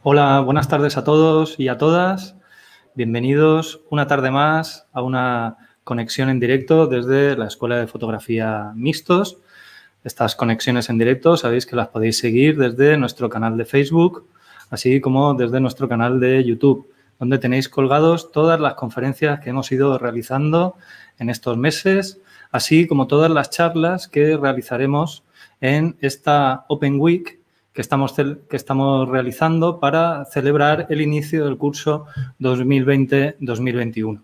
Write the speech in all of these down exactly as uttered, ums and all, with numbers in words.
Hola, buenas tardes a todos y a todas. Bienvenidos una tarde más a una conexión en directo desde la Escuela de Fotografía Mixtos. Estas conexiones en directo sabéis que las podéis seguir desde nuestro canal de Facebook, así como desde nuestro canal de YouTube, donde tenéis colgados todas las conferencias que hemos ido realizando en estos meses, así como todas las charlas que realizaremos en esta Open Week que estamos, que estamos realizando para celebrar el inicio del curso dos mil veinte dos mil veintiuno.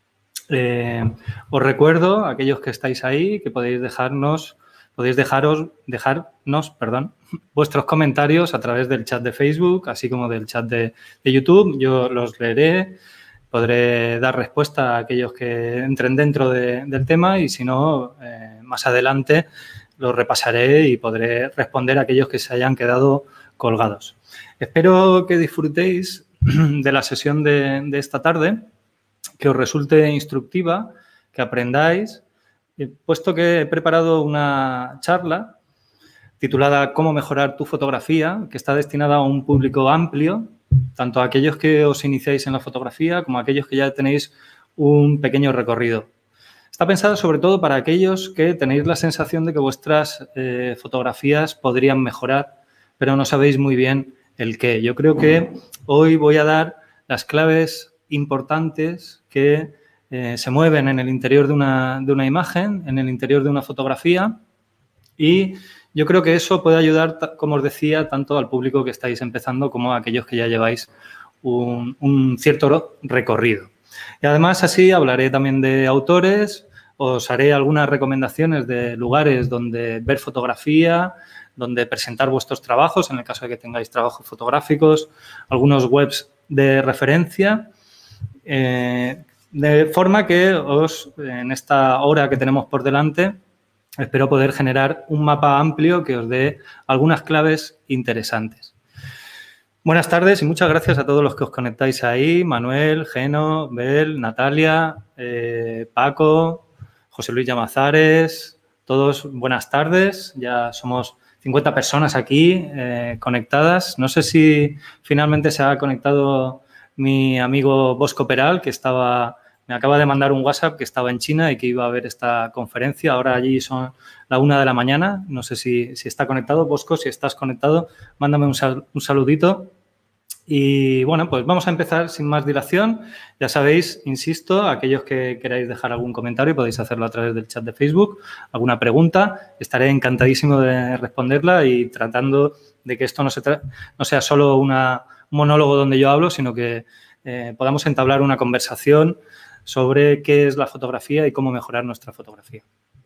Eh, os recuerdo, aquellos que estáis ahí, que podéis dejarnos, podéis dejaros, dejarnos, perdón, vuestros comentarios a través del chat de Facebook, así como del chat de, de YouTube. Yo los leeré, podré dar respuesta a aquellos que entren dentro de, del tema y, si no, eh, más adelante los repasaré y podré responder a aquellos que se hayan quedado colgados. Espero que disfrutéis de la sesión de, de esta tarde, que os resulte instructiva, que aprendáis, puesto que he preparado una charla titulada «Cómo mejorar tu fotografía», que está destinada a un público amplio, tanto a aquellos que os iniciáis en la fotografía como a aquellos que ya tenéis un pequeño recorrido. Está pensada sobre todo para aquellos que tenéis la sensación de que vuestras eh, fotografías podrían mejorar, pero no sabéis muy bien el qué. Yo creo que hoy voy a dar las claves importantes que eh, se mueven en el interior de una, de una imagen, en el interior de una fotografía, y yo creo que eso puede ayudar, como os decía, tanto al público que estáis empezando como a aquellos que ya lleváis un, un cierto recorrido. Y además así hablaré también de autores, os haré algunas recomendaciones de lugares donde ver fotografía, donde presentar vuestros trabajos, en el caso de que tengáis trabajos fotográficos, algunos webs de referencia, eh, de forma que os, en esta hora que tenemos por delante, espero poder generar un mapa amplio que os dé algunas claves interesantes. Buenas tardes y muchas gracias a todos los que os conectáis ahí. Manuel, Geno, Bel, Natalia, eh, Paco, José Luis Llamazares, todos buenas tardes. Ya somos cincuenta personas aquí eh, conectadas. No sé si finalmente se ha conectado mi amigo Bosco Peral, que estaba, me acaba de mandar un WhatsApp que estaba en China y que iba a ver esta conferencia. Ahora allí son la una de la mañana. No sé si, si está conectado. Bosco, si estás conectado, mándame un, sal, un saludito. Y, bueno, pues vamos a empezar sin más dilación. Ya sabéis, insisto, aquellos que queráis dejar algún comentario podéis hacerlo a través del chat de Facebook, alguna pregunta. Estaré encantadísimo de responderla y tratando de que esto no, se no sea solo una, un monólogo donde yo hablo, sino que eh, podamos entablar una conversación sobre qué es la fotografía y cómo mejorar nuestra fotografía.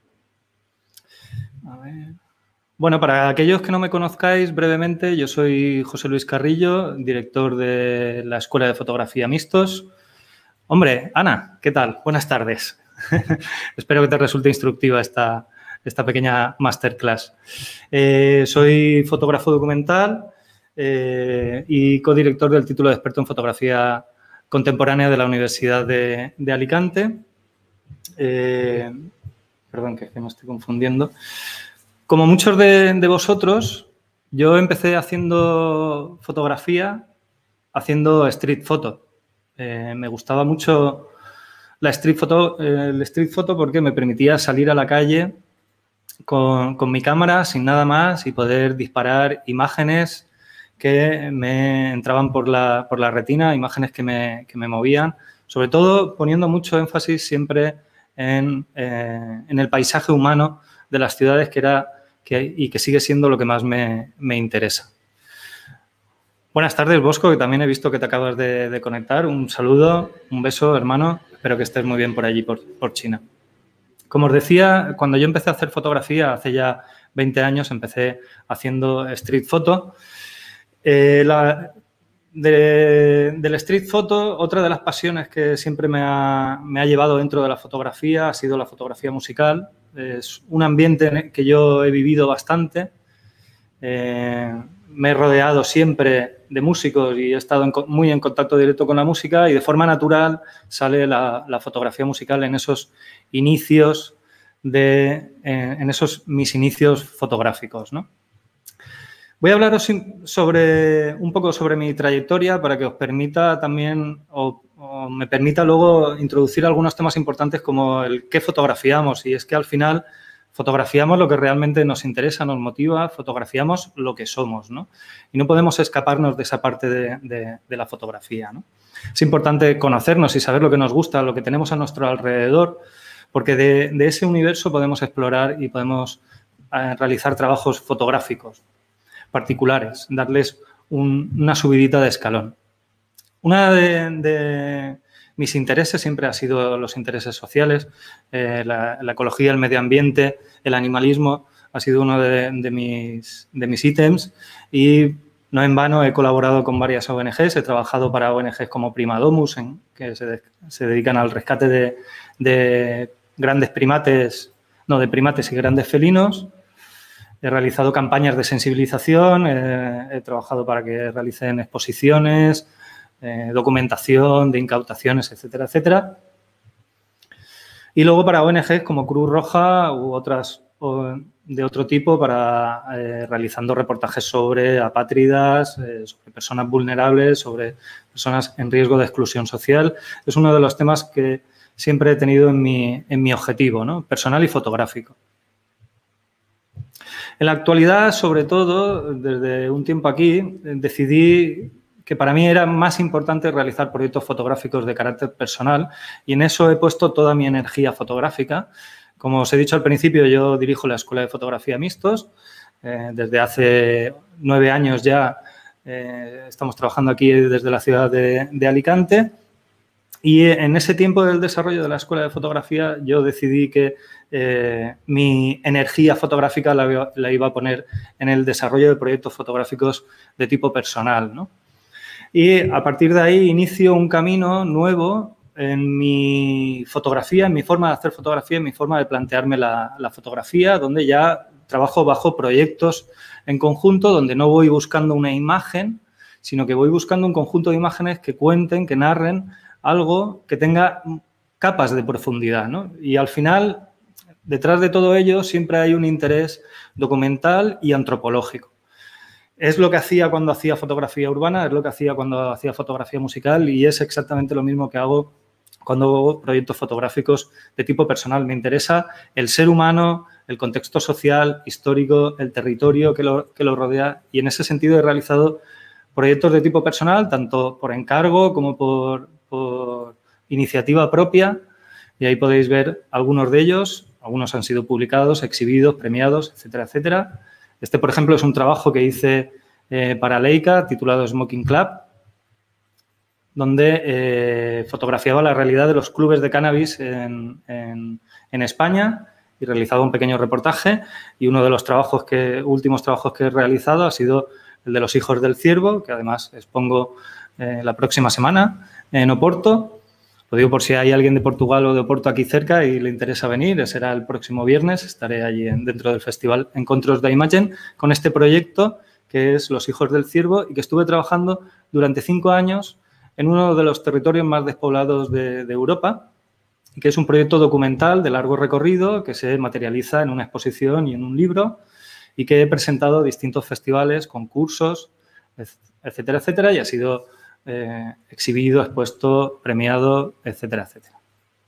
A ver. Bueno, para aquellos que no me conozcáis brevemente, yo soy José Luis Carrillo, director de la Escuela de Fotografía Mixtos. Hombre, Ana, ¿qué tal? Buenas tardes. Espero que te resulte instructiva esta, esta pequeña masterclass. Eh, soy fotógrafo documental eh, y codirector del título de experto en fotografía contemporánea de la Universidad de, de Alicante. Eh, perdón, que me estoy confundiendo. Como muchos de, de vosotros, yo empecé haciendo fotografía, haciendo street photo. Eh, me gustaba mucho la street photo, eh, el street photo porque me permitía salir a la calle con, con mi cámara sin nada más y poder disparar imágenes que me entraban por la, por la retina, imágenes que me, que me movían, sobre todo poniendo mucho énfasis siempre en, eh, en el paisaje humano de las ciudades, que era que, y que sigue siendo lo que más me, me interesa. Buenas tardes, Bosco, que también he visto que te acabas de, de conectar. Un saludo, un beso, hermano. Espero que estés muy bien por allí, por, por China. Como os decía, cuando yo empecé a hacer fotografía, hace ya veinte años, empecé haciendo street photo. Eh, la, de, del street photo, otra de las pasiones que siempre me ha, me ha llevado dentro de la fotografía ha sido la fotografía musical. Es un ambiente que yo he vivido bastante. Eh, me he rodeado siempre de músicos y he estado en, muy en contacto directo con la música y de forma natural sale la, la fotografía musical en esos inicios, de, en, en esos mis inicios fotográficos, ¿no? Voy a hablaros sobre, un poco sobre mi trayectoria para que os permita también, o, o me permita luego introducir algunos temas importantes como el qué fotografiamos. Y es que al final fotografiamos lo que realmente nos interesa, nos motiva, fotografiamos lo que somos, ¿no? Y no podemos escaparnos de esa parte de, de, de la fotografía, ¿no? Es importante conocernos y saber lo que nos gusta, lo que tenemos a nuestro alrededor, porque de, de ese universo podemos explorar y podemos eh, realizar trabajos fotográficos particulares, darles un, una subidita de escalón. Una de, de mis intereses siempre ha sido los intereses sociales, eh, la, la ecología, el medio ambiente, el animalismo, ha sido uno de, de, mis, de mis ítems y no en vano he colaborado con varias O N Ges, he trabajado para O N Ges como Prima Domus, en, que se, de, se dedican al rescate de, de grandes primates, no, de primates y grandes felinos. He realizado campañas de sensibilización, eh, he trabajado para que realicen exposiciones, eh, documentación de incautaciones, etcétera, etcétera. Y luego para O N Ges como Cruz Roja u otras o, de otro tipo para eh, realizando reportajes sobre apátridas, eh, sobre personas vulnerables, sobre personas en riesgo de exclusión social. Es uno de los temas que siempre he tenido en mi, en mi objetivo, ¿no? Personal y fotográfico. En la actualidad, sobre todo, desde un tiempo aquí, decidí que para mí era más importante realizar proyectos fotográficos de carácter personal y en eso he puesto toda mi energía fotográfica. Como os he dicho al principio, yo dirijo la Escuela de Fotografía Mistos. Eh, desde hace nueve años ya eh, estamos trabajando aquí desde la ciudad de, de Alicante. Y en ese tiempo del desarrollo de la Escuela de Fotografía yo decidí que eh, mi energía fotográfica la, la iba a poner en el desarrollo de proyectos fotográficos de tipo personal, ¿no? Y a partir de ahí inicio un camino nuevo en mi fotografía, en mi forma de hacer fotografía, en mi forma de plantearme la, la fotografía, donde ya trabajo bajo proyectos en conjunto, donde no voy buscando una imagen, sino que voy buscando un conjunto de imágenes que cuenten, que narren algo que tenga capas de profundidad, ¿no? Y al final, detrás de todo ello, siempre hay un interés documental y antropológico. Es lo que hacía cuando hacía fotografía urbana, es lo que hacía cuando hacía fotografía musical y es exactamente lo mismo que hago cuando hago proyectos fotográficos de tipo personal. Me interesa el ser humano, el contexto social, histórico, el territorio que lo, que lo rodea y en ese sentido he realizado proyectos de tipo personal, tanto por encargo como por, por iniciativa propia y ahí podéis ver algunos de ellos. Algunos han sido publicados, exhibidos, premiados, etcétera, etcétera. Este, por ejemplo, es un trabajo que hice eh, para Leica titulado Smoking Club, donde eh, fotografiaba la realidad de los clubes de cannabis en, en, en España y realizaba un pequeño reportaje. Y uno de los trabajos que, últimos trabajos que he realizado ha sido el de los Hijos del Ciervo, que además expongo eh, la próxima semana en Oporto. Lo digo por si hay alguien de Portugal o de Oporto aquí cerca y le interesa venir, será el próximo viernes, estaré allí en, dentro del Festival Encontros da Imagen con este proyecto que es Los Hijos del Ciervo y que estuve trabajando durante cinco años en uno de los territorios más despoblados de, de Europa, y que es un proyecto documental de largo recorrido que se materializa en una exposición y en un libro y que he presentado a distintos festivales, concursos, etcétera, etcétera, y ha sido Eh, exhibido, expuesto, premiado, etcétera, etcétera.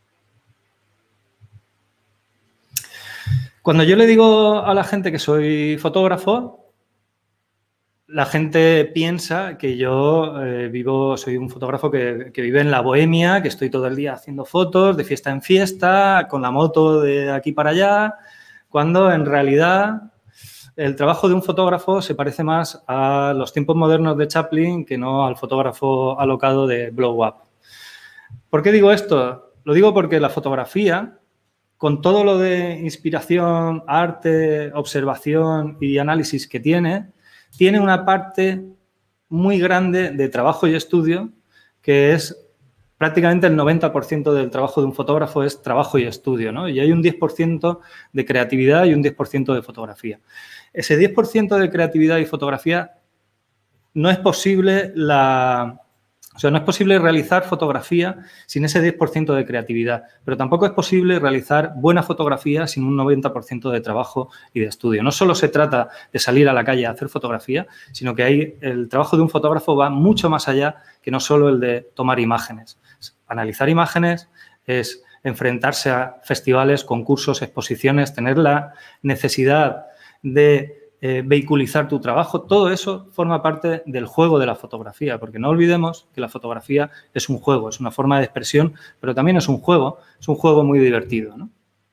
Cuando yo le digo a la gente que soy fotógrafo, la gente piensa que yo eh, vivo, soy un fotógrafo que, que vive en la bohemia, que estoy todo el día haciendo fotos de fiesta en fiesta, con la moto de aquí para allá, cuando en realidad el trabajo de un fotógrafo se parece más a los tiempos modernos de Chaplin que no al fotógrafo alocado de Blow Up. ¿Por qué digo esto? Lo digo porque la fotografía, con todo lo de inspiración, arte, observación y análisis que tiene, tiene una parte muy grande de trabajo y estudio que es prácticamente el noventa por ciento del trabajo de un fotógrafo es trabajo y estudio, ¿no? Y hay un diez por ciento de creatividad y un diez por ciento de fotografía. Ese diez por ciento de creatividad y fotografía no es posible la O sea, no es posible realizar fotografía sin ese diez por ciento de creatividad, pero tampoco es posible realizar buena fotografía sin un noventa por ciento de trabajo y de estudio. No solo se trata de salir a la calle a hacer fotografía, sino que ahí el trabajo de un fotógrafo va mucho más allá que no solo el de tomar imágenes. Analizar imágenes es enfrentarse a festivales, concursos, exposiciones, tener la necesidad de Eh, vehiculizar tu trabajo, todo eso forma parte del juego de la fotografía, porque no olvidemos que la fotografía es un juego, es una forma de expresión, pero también es un juego, es un juego muy divertido, ¿no?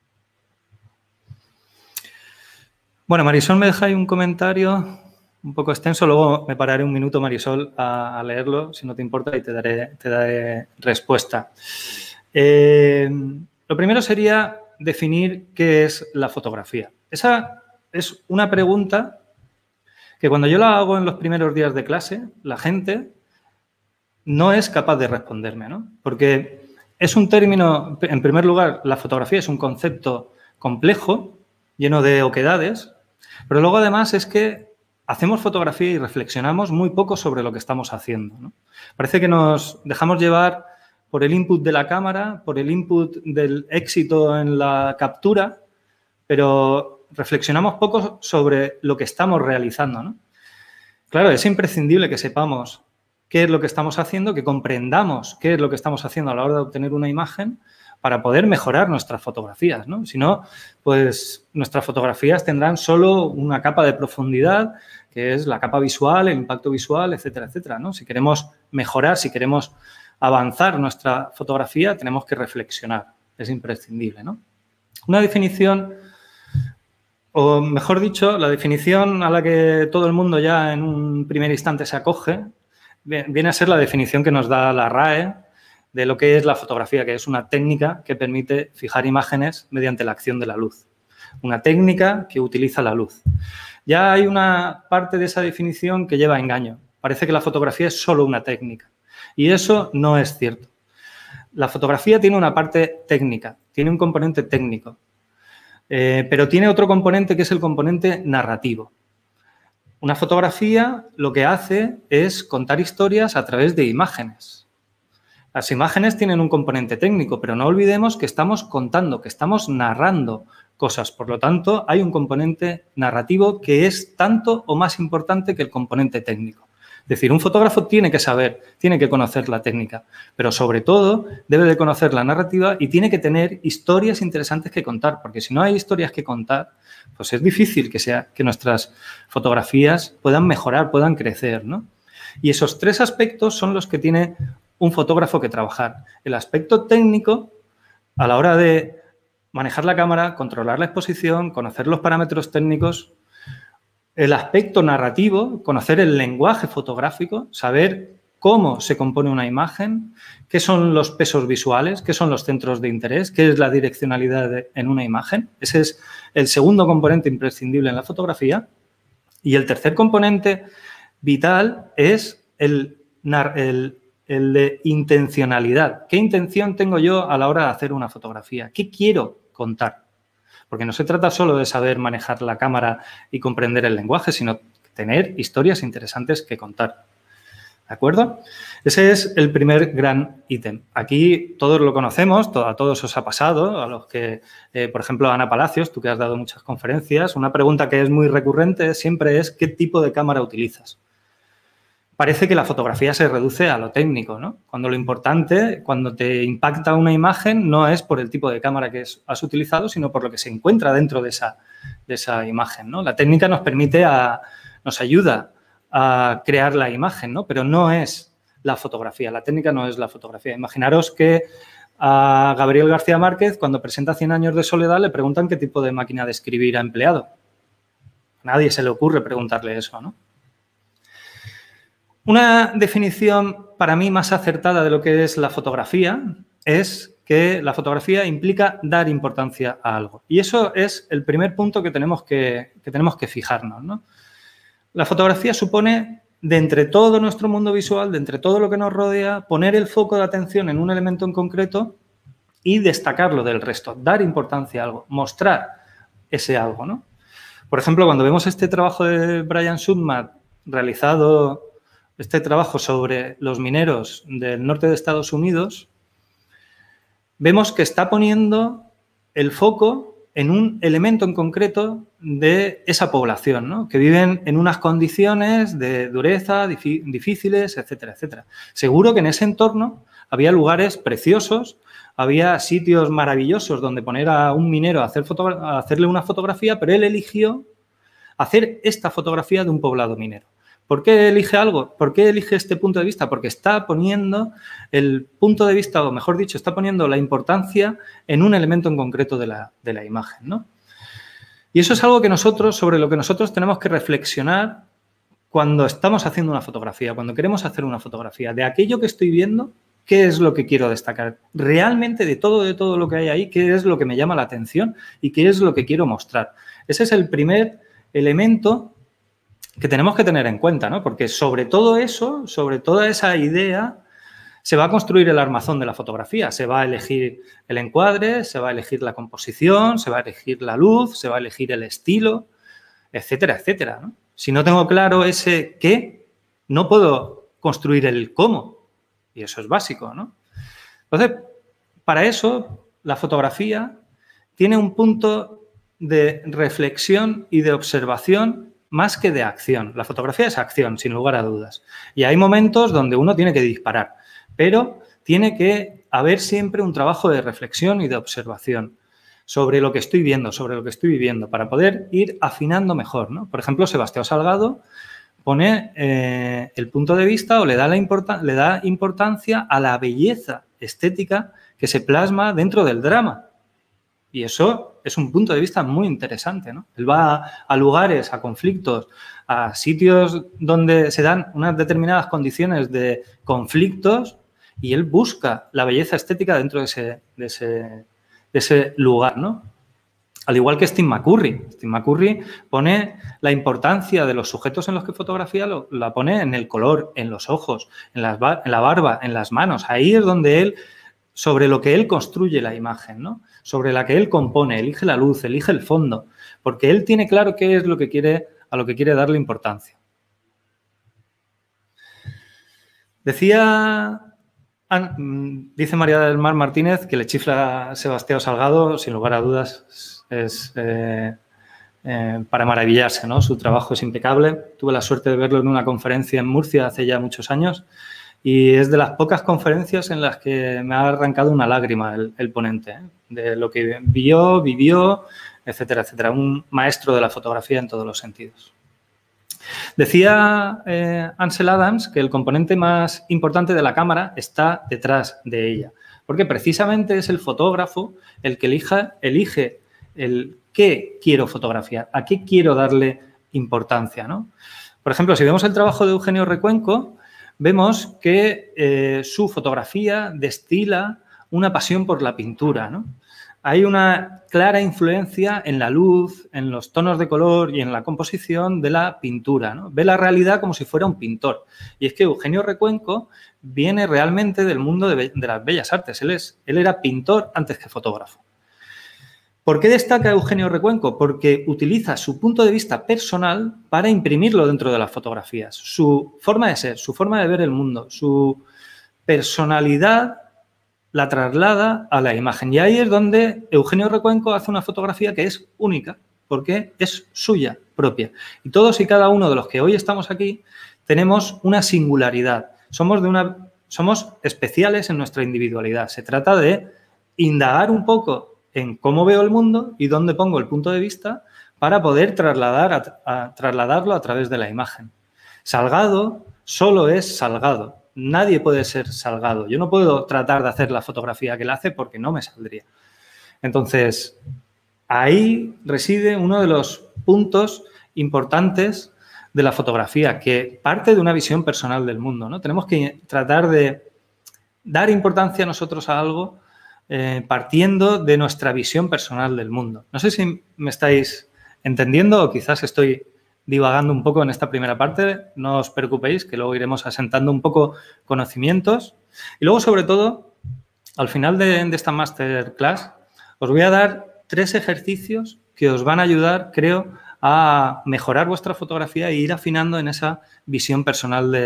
Bueno, Marisol me deja ahí un comentario un poco extenso, luego me pararé un minuto, Marisol, a, a leerlo, si no te importa, y te daré, te daré respuesta. Eh, lo primero sería definir qué es la fotografía. Esa es una pregunta que cuando yo la hago en los primeros días de clase, la gente no es capaz de responderme, ¿no? Porque es un término, en primer lugar, la fotografía es un concepto complejo, lleno de oquedades, pero luego además es que hacemos fotografía y reflexionamos muy poco sobre lo que estamos haciendo, ¿no? Parece que nos dejamos llevar por el input de la cámara, por el input del éxito en la captura, pero reflexionamos poco sobre lo que estamos realizando, ¿no? Claro, es imprescindible que sepamos qué es lo que estamos haciendo, que comprendamos qué es lo que estamos haciendo a la hora de obtener una imagen para poder mejorar nuestras fotografías, ¿no? Si no, pues nuestras fotografías tendrán solo una capa de profundidad, que es la capa visual, el impacto visual, etcétera, etcétera, ¿no? Si queremos mejorar, si queremos avanzar nuestra fotografía, tenemos que reflexionar. Es imprescindible, ¿no? Una definición, o mejor dicho, la definición a la que todo el mundo ya en un primer instante se acoge, viene a ser la definición que nos da la R A E de lo que es la fotografía, que es una técnica que permite fijar imágenes mediante la acción de la luz. Una técnica que utiliza la luz. Ya hay una parte de esa definición que lleva a engaño. Parece que la fotografía es solo una técnica. Y eso no es cierto. La fotografía tiene una parte técnica, tiene un componente técnico. Eh, pero tiene otro componente que es el componente narrativo. Una fotografía lo que hace es contar historias a través de imágenes. Las imágenes tienen un componente técnico, pero no olvidemos que estamos contando, que estamos narrando cosas. Por lo tanto, hay un componente narrativo que es tanto o más importante que el componente técnico. Es decir, un fotógrafo tiene que saber, tiene que conocer la técnica, pero sobre todo debe de conocer la narrativa y tiene que tener historias interesantes que contar, porque si no hay historias que contar, pues es difícil que, sea, que nuestras fotografías puedan mejorar, puedan crecer, ¿no? Y esos tres aspectos son los que tiene un fotógrafo que trabajar. El aspecto técnico, a la hora de manejar la cámara, controlar la exposición, conocer los parámetros técnicos. El aspecto narrativo, conocer el lenguaje fotográfico, saber cómo se compone una imagen, qué son los pesos visuales, qué son los centros de interés, qué es la direccionalidad de, en una imagen. Ese es el segundo componente imprescindible en la fotografía. Y el tercer componente vital es el, el, el de intencionalidad. ¿Qué intención tengo yo a la hora de hacer una fotografía? ¿Qué quiero contar? Porque no se trata solo de saber manejar la cámara y comprender el lenguaje, sino tener historias interesantes que contar. ¿De acuerdo? Ese es el primer gran ítem. Aquí todos lo conocemos, a todos os ha pasado, a los que, eh, por ejemplo, Ana Palacios, tú que has dado muchas conferencias, una pregunta que es muy recurrente siempre es ¿qué tipo de cámara utilizas? Parece que la fotografía se reduce a lo técnico, ¿no? Cuando lo importante, cuando te impacta una imagen, no es por el tipo de cámara que es, has utilizado, sino por lo que se encuentra dentro de esa, de esa imagen, ¿no? La técnica nos permite, a, nos ayuda a crear la imagen, ¿no? Pero no es la fotografía, la técnica no es la fotografía. Imaginaros que a Gabriel García Márquez, cuando presenta Cien años de soledad, le preguntan qué tipo de máquina de escribir ha empleado. A nadie se le ocurre preguntarle eso, ¿no? Una definición para mí más acertada de lo que es la fotografía es que la fotografía implica dar importancia a algo. Y eso es el primer punto que tenemos que, que, tenemos que fijarnos, ¿no? La fotografía supone, de entre todo nuestro mundo visual, de entre todo lo que nos rodea, poner el foco de atención en un elemento en concreto y destacarlo del resto, dar importancia a algo, mostrar ese algo, ¿no? Por ejemplo, cuando vemos este trabajo de Brian Submat realizado este trabajo sobre los mineros del norte de Estados Unidos, vemos que está poniendo el foco en un elemento en concreto de esa población, ¿no? Que viven en unas condiciones de dureza, difíciles, etcétera, etcétera. Seguro que en ese entorno había lugares preciosos, había sitios maravillosos donde poner a un minero a, hacer a hacerle una fotografía, pero él eligió hacer esta fotografía de un poblado minero. ¿Por qué elige algo? ¿Por qué elige este punto de vista? Porque está poniendo el punto de vista, o mejor dicho, está poniendo la importancia en un elemento en concreto de la, de la imagen, ¿no? Y eso es algo que nosotros, sobre lo que nosotros tenemos que reflexionar cuando estamos haciendo una fotografía, cuando queremos hacer una fotografía. De aquello que estoy viendo, ¿qué es lo que quiero destacar? Realmente de todo, de todo lo que hay ahí, ¿qué es lo que me llama la atención y qué es lo que quiero mostrar? Ese es el primer elemento que tenemos que tener en cuenta, ¿no? Porque sobre todo eso, sobre toda esa idea, se va a construir el armazón de la fotografía. Se va a elegir el encuadre, se va a elegir la composición, se va a elegir la luz, se va a elegir el estilo, etcétera, etcétera, ¿no? Si no tengo claro ese qué, no puedo construir el cómo. Y eso es básico, ¿no? Entonces, para eso, la fotografía tiene un punto de reflexión y de observación más que de acción. La fotografía es acción, sin lugar a dudas. Y hay momentos donde uno tiene que disparar, pero tiene que haber siempre un trabajo de reflexión y de observación sobre lo que estoy viendo, sobre lo que estoy viviendo, para poder ir afinando mejor, ¿no? Por ejemplo, Sebastián Salgado pone eh, el punto de vista o le da, la importan- le da importancia a la belleza estética que se plasma dentro del drama. Y eso es un punto de vista muy interesante, ¿no? Él va a, a lugares, a conflictos, a sitios donde se dan unas determinadas condiciones de conflictos y él busca la belleza estética dentro de ese, de ese, de ese lugar, ¿no? Al igual que Steve McCurry. Steve McCurry pone la importancia de los sujetos en los que fotografía, lo, la pone en el color, en los ojos, en, las, en la barba, en las manos. Ahí es donde él, sobre lo que él construye la imagen, ¿no? Sobre la que él compone, elige la luz, elige el fondo, porque él tiene claro qué es lo que quiere, a lo que quiere darle importancia. Decía, dice María del Mar Martínez que le chifla a Sebastián Salgado, sin lugar a dudas, es eh, eh, para maravillarse, ¿no? Su trabajo es impecable. Tuve la suerte de verlo en una conferencia en Murcia hace ya muchos años y es de las pocas conferencias en las que me ha arrancado una lágrima el, el ponente, ¿eh? De lo que vio, vivió, etcétera, etcétera. Un maestro de la fotografía en todos los sentidos. Decía eh, Ansel Adams que el componente más importante de la cámara está detrás de ella, porque precisamente es el fotógrafo el que elija, elige el qué quiero fotografiar, a qué quiero darle importancia, ¿no? Por ejemplo, si vemos el trabajo de Eugenio Recuenco, vemos que eh, su fotografía destila una pasión por la pintura, ¿no? Hay una clara influencia en la luz, en los tonos de color y en la composición de la pintura, ¿no? Ve la realidad como si fuera un pintor. Y es que Eugenio Recuenco viene realmente del mundo de, de las bellas artes. Él, es, él era pintor antes que fotógrafo. ¿Por qué destaca Eugenio Recuenco? Porque utiliza su punto de vista personal para imprimirlo dentro de las fotografías. Su forma de ser, su forma de ver el mundo, su personalidad la traslada a la imagen. Y ahí es donde Eugenio Recuenco hace una fotografía que es única, porque es suya, propia. Y todos y cada uno de los que hoy estamos aquí tenemos una singularidad. Somos, de una, somos especiales en nuestra individualidad. Se trata de indagar un poco en cómo veo el mundo y dónde pongo el punto de vista para poder trasladar a, a, trasladarlo a través de la imagen. Salgado solo es Salgado. Nadie puede ser Salgado. Yo no puedo tratar de hacer la fotografía que él hace porque no me saldría. Entonces, ahí reside uno de los puntos importantes de la fotografía, que parte de una visión personal del mundo, ¿no? Tenemos que tratar de dar importancia nosotros a algo eh, partiendo de nuestra visión personal del mundo. No sé si me estáis entendiendo o quizás estoy divagando un poco en esta primera parte, no os preocupéis, que luego iremos asentando un poco conocimientos. Y luego, sobre todo, al final de, de esta masterclass, os voy a dar tres ejercicios que os van a ayudar, creo, a mejorar vuestra fotografía e ir afinando en esa visión personal de,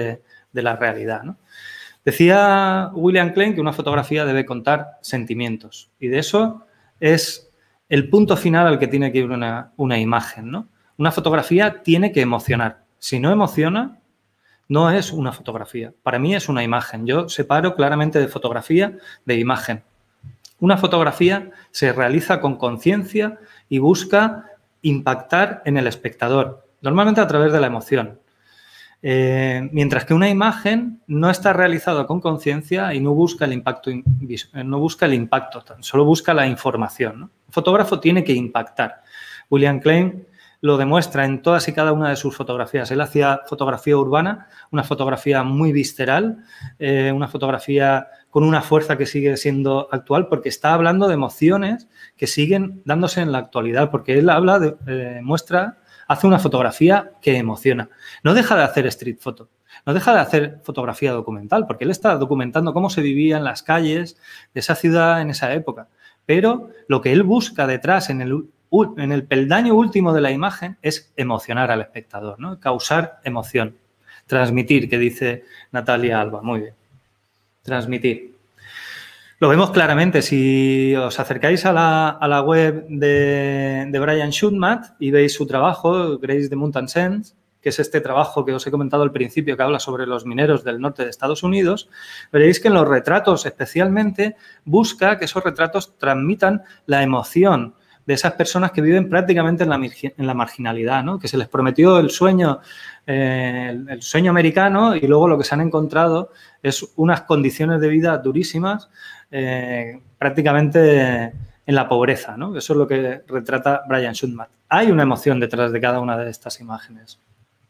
de la realidad, ¿no? Decía William Klein que una fotografía debe contar sentimientos y de eso es el punto final al que tiene que ir una, una imagen, ¿no? Una fotografía tiene que emocionar. Si no emociona, no es una fotografía. Para mí es una imagen. Yo separo claramente de fotografía de imagen. Una fotografía se realiza con conciencia y busca impactar en el espectador, normalmente a través de la emoción. Eh, mientras que una imagen no está realizada con conciencia y no busca el impacto, no busca el impacto, solo busca la información, ¿no? El fotógrafo tiene que impactar. William Klein lo demuestra en todas y cada una de sus fotografías. Él hacía fotografía urbana, una fotografía muy visceral, eh, una fotografía con una fuerza que sigue siendo actual porque está hablando de emociones que siguen dándose en la actualidad, porque él habla, de, eh, muestra, hace una fotografía que emociona. No deja de hacer street photo, no deja de hacer fotografía documental, porque él está documentando cómo se vivía en las calles de esa ciudad en esa época. Pero lo que él busca detrás en el en el peldaño último de la imagen es emocionar al espectador, ¿no? Causar emoción, transmitir, que dice Natalia Alba. Muy bien, transmitir. Lo vemos claramente. Si os acercáis a la, a la web de, de Brian Schutmat y veis su trabajo, Grace the Mountain Sense, que es este trabajo que os he comentado al principio que habla sobre los mineros del norte de Estados Unidos, veréis que en los retratos especialmente busca que esos retratos transmitan la emoción de esas personas que viven prácticamente en la, en la marginalidad, ¿no? Que se les prometió el sueño, eh, el, el sueño americano y luego lo que se han encontrado es unas condiciones de vida durísimas, eh, prácticamente en la pobreza, ¿no? Eso es lo que retrata Brian Schutmat. Hay una emoción detrás de cada una de estas imágenes.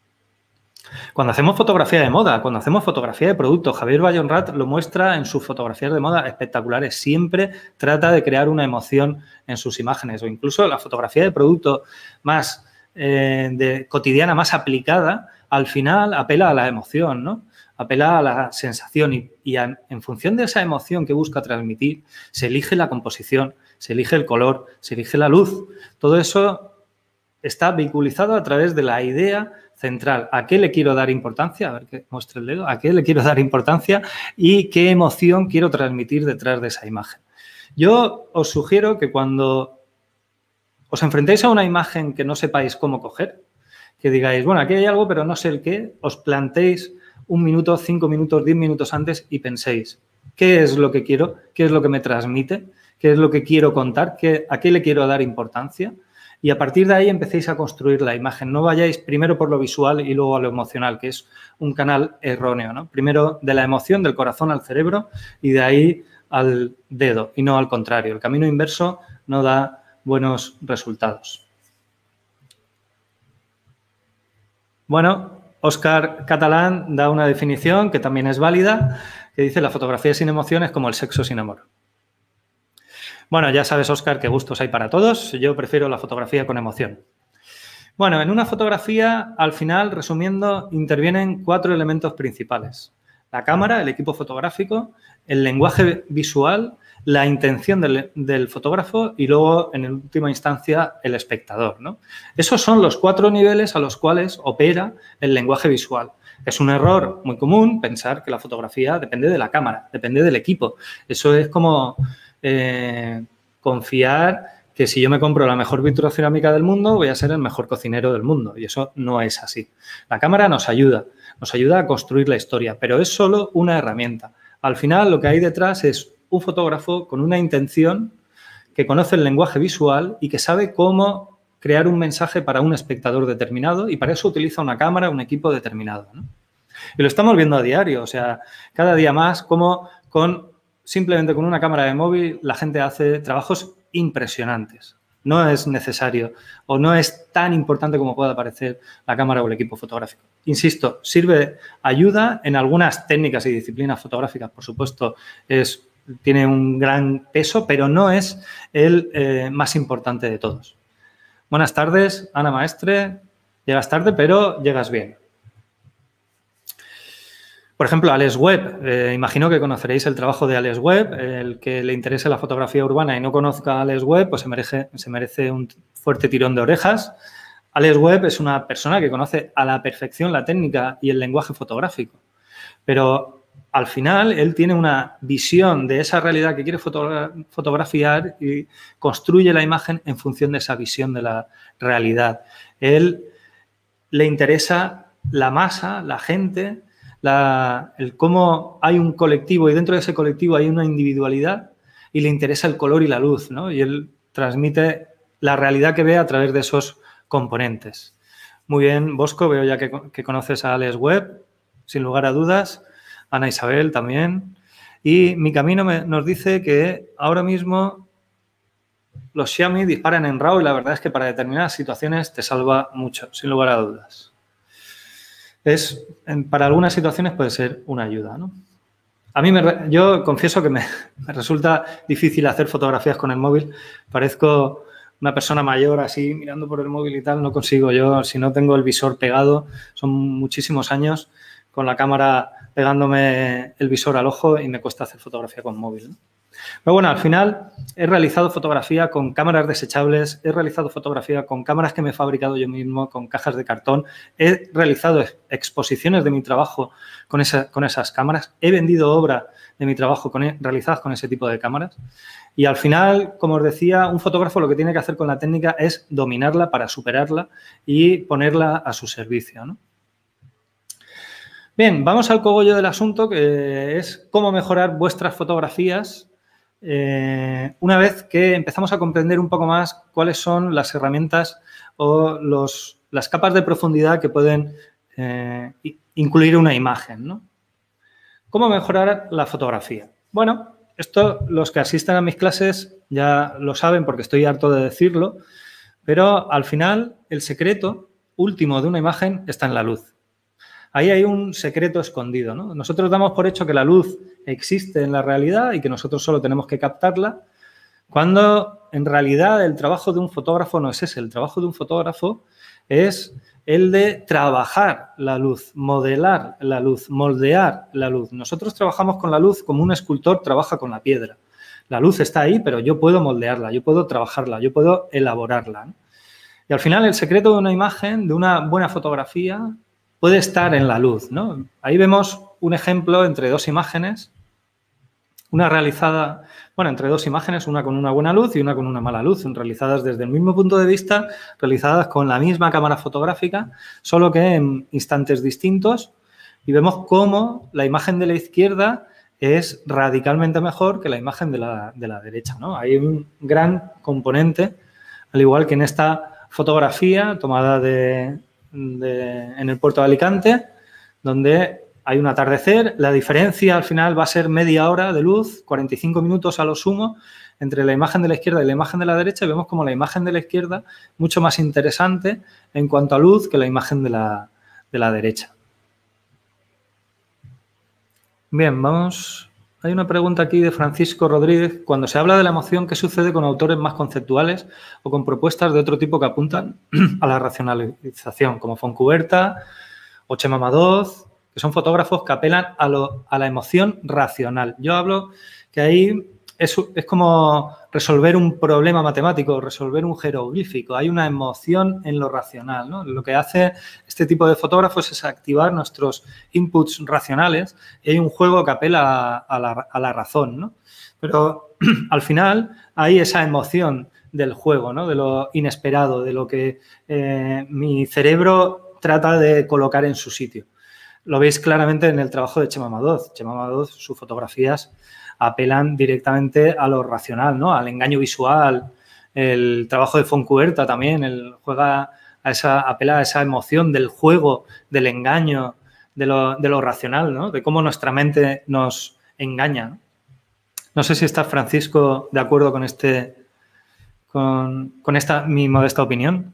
Cuando hacemos fotografía de moda, cuando hacemos fotografía de producto, Javier Bayonrat lo muestra en sus fotografías de moda espectaculares. Siempre trata de crear una emoción en sus imágenes o incluso la fotografía de producto más eh, de, cotidiana, más aplicada, al final apela a la emoción, ¿no? Apela a la sensación y, y a, en función de esa emoción que busca transmitir, se elige la composición, se elige el color, se elige la luz. Todo eso está vehiculizado a través de la idea central. ¿A qué le quiero dar importancia? A ver que muestre el dedo. ¿A qué le quiero dar importancia? Y qué emoción quiero transmitir detrás de esa imagen. Yo os sugiero que cuando os enfrentéis a una imagen que no sepáis cómo coger, que digáis, bueno, aquí hay algo, pero no sé el qué, os plantéis un minuto, cinco minutos, diez minutos antes y penséis, ¿qué es lo que quiero? ¿Qué es lo que me transmite? ¿Qué es lo que quiero contar? ¿Qué, ¿A qué le quiero dar importancia? Y a partir de ahí empecéis a construir la imagen. No vayáis primero por lo visual y luego a lo emocional, que es un canal erróneo, ¿no? Primero de la emoción, del corazón al cerebro y de ahí al dedo y no al contrario. El camino inverso no da buenos resultados. Bueno, Óscar Catalán da una definición que también es válida, que dice la fotografía sin emoción es como el sexo sin amor. Bueno, ya sabes, Óscar, qué gustos hay para todos. Yo prefiero la fotografía con emoción. Bueno, en una fotografía, al final, resumiendo, intervienen cuatro elementos principales. La cámara, el equipo fotográfico, el lenguaje visual, la intención del, del fotógrafo y luego, en última instancia, el espectador, ¿no? Esos son los cuatro niveles a los cuales opera el lenguaje visual. Es un error muy común pensar que la fotografía depende de la cámara, depende del equipo. Eso es como eh, confiar que si yo me compro la mor vitrocerámica del mundo voy a ser el mejor cocinero del mundo y eso no es así. La cámara nos ayuda, nos ayuda a construir la historia, pero es solo una herramienta. Al final lo que hay detrás es un fotógrafo con una intención que conoce el lenguaje visual y que sabe cómo crear un mensaje para un espectador determinado y para eso utiliza una cámara, un equipo determinado, ¿no? Y lo estamos viendo a diario, o sea, cada día más cómo con, simplemente con una cámara de móvil la gente hace trabajos impresionantes. No es necesario o no es tan importante como pueda parecer la cámara o el equipo fotográfico. Insisto, sirve ayuda en algunas técnicas y disciplinas fotográficas, por supuesto, es, tiene un gran peso, pero no es el eh, más importante de todos. Buenas tardes, Ana Maestre. Llegas tarde, pero llegas bien. Por ejemplo, Alex Webb. Eh, imagino que conoceréis el trabajo de Alex Webb. El que le interese la fotografía urbana y no conozca a Alex Webb, pues se merece, se merece un fuerte tirón de orejas. Alex Webb es una persona que conoce a la perfección la técnica y el lenguaje fotográfico. Pero al final él tiene una visión de esa realidad que quiere fotogra fotografiar y construye la imagen en función de esa visión de la realidad. Él le interesa la masa, la gente, la, el cómo hay un colectivo y dentro de ese colectivo hay una individualidad y le interesa el color y la luz, ¿no? Y él transmite la realidad que ve a través de esos componentes. Muy bien, Bosco, veo ya que, que conoces a Alex Webb, sin lugar a dudas, Ana Isabel también. Y Mi Camino me, nos dice que ahora mismo los Xiaomi disparan en RAW y la verdad es que para determinadas situaciones te salva mucho, sin lugar a dudas. Es, para algunas situaciones puede ser una ayuda, ¿no? A mí, me, yo confieso que me, me resulta difícil hacer fotografías con el móvil. Parezco una persona mayor así, mirando por el móvil y tal. No consigo yo, si no tengo el visor pegado, son muchísimos años con la cámara pegándome el visor al ojo y me cuesta hacer fotografía con móvil, ¿no? Pero bueno, al final he realizado fotografía con cámaras desechables, he realizado fotografía con cámaras que me he fabricado yo mismo, con cajas de cartón, he realizado exposiciones de mi trabajo con, esa, con esas cámaras, he vendido obra de mi trabajo con, realizadas con ese tipo de cámaras y al final, como os decía, un fotógrafo lo que tiene que hacer con la técnica es dominarla para superarla y ponerla a su servicio, ¿no? Bien, vamos al cogollo del asunto, que es cómo mejorar vuestras fotografías eh, una vez que empezamos a comprender un poco más cuáles son las herramientas o los, las capas de profundidad que pueden eh, incluir una imagen, ¿no? ¿Cómo mejorar la fotografía? Bueno, esto los que asisten a mis clases ya lo saben porque estoy harto de decirlo, pero al final el secreto último de una imagen está en la luz. Ahí hay un secreto escondido, ¿no? Nosotros damos por hecho que la luz existe en la realidad y que nosotros solo tenemos que captarla, cuando en realidad el trabajo de un fotógrafo no es ese. El trabajo de un fotógrafo es el de trabajar la luz, modelar la luz, moldear la luz. Nosotros trabajamos con la luz como un escultor trabaja con la piedra. La luz está ahí, pero yo puedo moldearla, yo puedo trabajarla, yo puedo elaborarla, ¿no? Y al final el secreto de una imagen, de una buena fotografía, puede estar en la luz, ¿no? Ahí vemos un ejemplo entre dos imágenes, una realizada, bueno, entre dos imágenes, una con una buena luz y una con una mala luz, realizadas desde el mismo punto de vista, realizadas con la misma cámara fotográfica, solo que en instantes distintos, y vemos cómo la imagen de la izquierda es radicalmente mejor que la imagen de la, de la derecha, ¿no? Hay un gran componente, al igual que en esta fotografía tomada de... De, en el puerto de Alicante, donde hay un atardecer. La diferencia al final va a ser media hora de luz, cuarenta y cinco minutos a lo sumo, entre la imagen de la izquierda y la imagen de la derecha, y vemos como la imagen de la izquierda mucho más interesante en cuanto a luz que la imagen de la, de la derecha. Bien, vamos... Hay una pregunta aquí de Francisco Rodríguez. Cuando se habla de la emoción, ¿qué sucede con autores más conceptuales o con propuestas de otro tipo que apuntan a la racionalización, como Fontcuberta o Chema Madoz, que son fotógrafos que apelan a, lo, a la emoción racional? Yo hablo que ahí es, es como resolver un problema matemático, resolver un jeroglífico. Hay una emoción en lo racional, ¿no? Lo que hace este tipo de fotógrafos es activar nuestros inputs racionales y hay un juego que apela a, a, la, a la razón, ¿no? Pero al final hay esa emoción del juego, ¿no? De lo inesperado, de lo que eh, mi cerebro trata de colocar en su sitio. Lo veis claramente en el trabajo de Chema Madoz. Chema Madoz, sus fotografías apelan directamente a lo racional, ¿no? Al engaño visual. El trabajo de Fontcuberta también, él juega a esa, apela a esa emoción del juego, del engaño, de lo, de lo racional, ¿no? De cómo nuestra mente nos engaña, ¿no? No sé si está Francisco de acuerdo con este, con, con esta mi modesta opinión.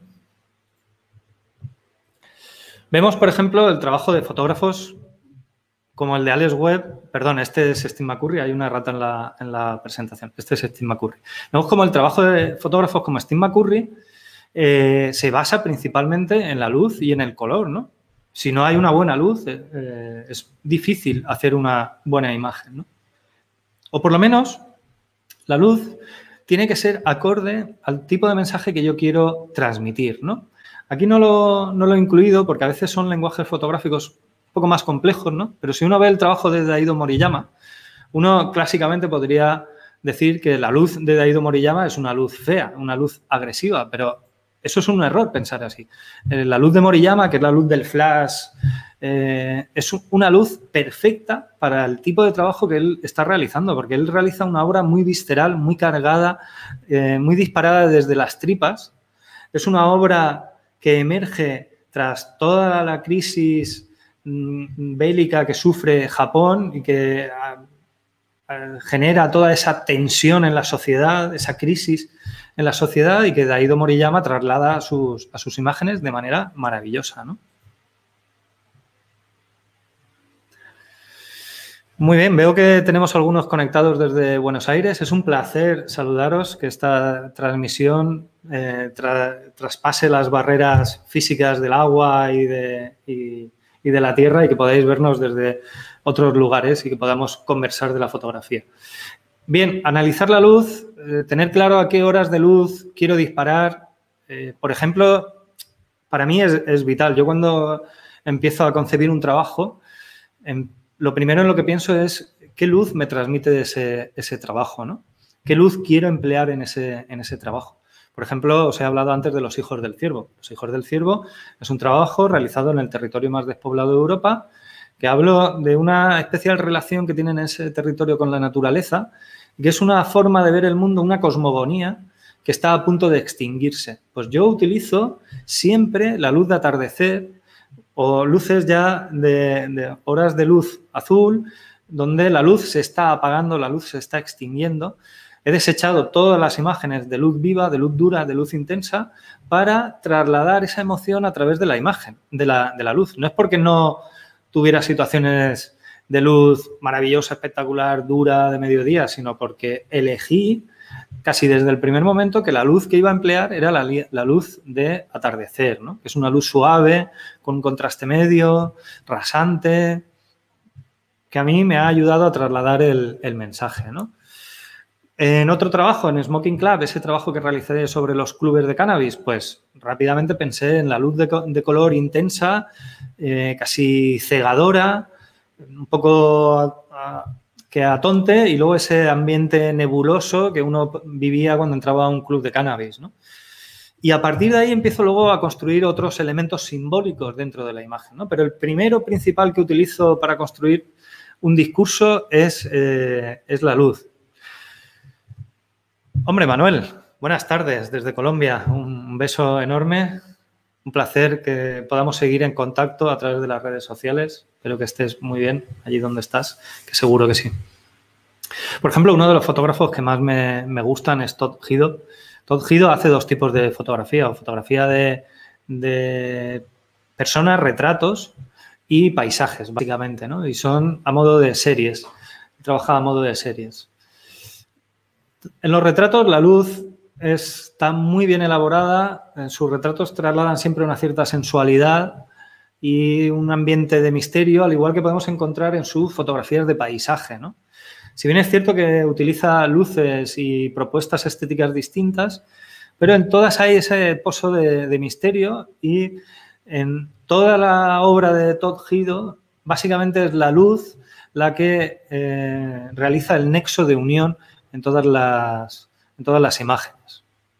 Vemos, por ejemplo, el trabajo de fotógrafos como el de Alex Webb, perdón, este es Steve McCurry, hay una rata en la, en la presentación, este es Steve McCurry. Vemos como el trabajo de fotógrafos como Steve McCurry eh, se basa principalmente en la luz y en el color, ¿no? Si no hay una buena luz, eh, es difícil hacer una buena imagen, ¿no? O por lo menos la luz tiene que ser acorde al tipo de mensaje que yo quiero transmitir, ¿no? Aquí no lo, no lo he incluido porque a veces son lenguajes fotográficos poco más complejos, ¿no? Pero si uno ve el trabajo de Daido Moriyama, uno clásicamente podría decir que la luz de Daido Moriyama es una luz fea, una luz agresiva, pero eso es un error pensar así. Eh, la luz de Moriyama, que es la luz del flash, eh, es una luz perfecta para el tipo de trabajo que él está realizando, porque él realiza una obra muy visceral, muy cargada, eh, muy disparada desde las tripas. Es una obra que emerge tras toda la crisis mmm, bélica que sufre Japón y que a, a, genera toda esa tensión en la sociedad, esa crisis en la sociedad, y que Daido Moriyama traslada a sus, a sus imágenes de manera maravillosa, ¿no? Muy bien, veo que tenemos algunos conectados desde Buenos Aires. Es un placer saludaros, que esta transmisión eh, tra traspase las barreras físicas del agua y de, y, y de la tierra, y que podáis vernos desde otros lugares y que podamos conversar de la fotografía. Bien, analizar la luz, eh, tener claro a qué horas de luz quiero disparar. Eh, por ejemplo, para mí es, es vital. Yo cuando empiezo a concebir un trabajo, en, lo primero en lo que pienso es qué luz me transmite ese, ese trabajo, ¿no? ¿Qué luz quiero emplear en ese, en ese trabajo? Por ejemplo, os he hablado antes de Los Hijos del Ciervo. Los Hijos del Ciervo es un trabajo realizado en el territorio más despoblado de Europa, que hablo de una especial relación que tiene en ese territorio con la naturaleza, que es una forma de ver el mundo, una cosmogonía que está a punto de extinguirse. Pues yo utilizo siempre la luz de atardecer o luces ya de, de horas de luz azul, donde la luz se está apagando, la luz se está extinguiendo. He desechado todas las imágenes de luz viva, de luz dura, de luz intensa, para trasladar esa emoción a través de la imagen, de la, de la luz. No es porque no tuviera situaciones de luz maravillosa, espectacular, dura, de mediodía, sino porque elegí casi desde el primer momento que la luz que iba a emplear era la, la luz de atardecer, ¿no? Que es una luz suave, con un contraste medio, rasante, que a mí me ha ayudado a trasladar el, el mensaje, ¿no? En otro trabajo, en Smoking Club, ese trabajo que realicé sobre los clubes de cannabis, pues rápidamente pensé en la luz de, de color intensa, eh, casi cegadora, un poco a, a, que atonte, y luego ese ambiente nebuloso que uno vivía cuando entraba a un club de cannabis, ¿no? Y a partir de ahí empiezo luego a construir otros elementos simbólicos dentro de la imagen, ¿no? Pero el primero principal que utilizo para construir un discurso es, eh, es la luz. Hombre, Manuel, buenas tardes desde Colombia. Un beso enorme. Un placer que podamos seguir en contacto a través de las redes sociales. Espero que estés muy bien allí donde estás, que seguro que sí. Por ejemplo, uno de los fotógrafos que más me, me gustan es Todd Hido. Todd Hido hace dos tipos de fotografía, o fotografía de, de personas, retratos y paisajes, básicamente, ¿no? Y son a modo de series. Trabaja a modo de series. En los retratos la luz está muy bien elaborada. En sus retratos trasladan siempre una cierta sensualidad y un ambiente de misterio, al igual que podemos encontrar en sus fotografías de paisaje, ¿no? Si bien es cierto que utiliza luces y propuestas estéticas distintas, pero en todas hay ese pozo de, de misterio, y en toda la obra de Todd Hido básicamente es la luz la que eh, realiza el nexo de unión en todas las, en todas las imágenes.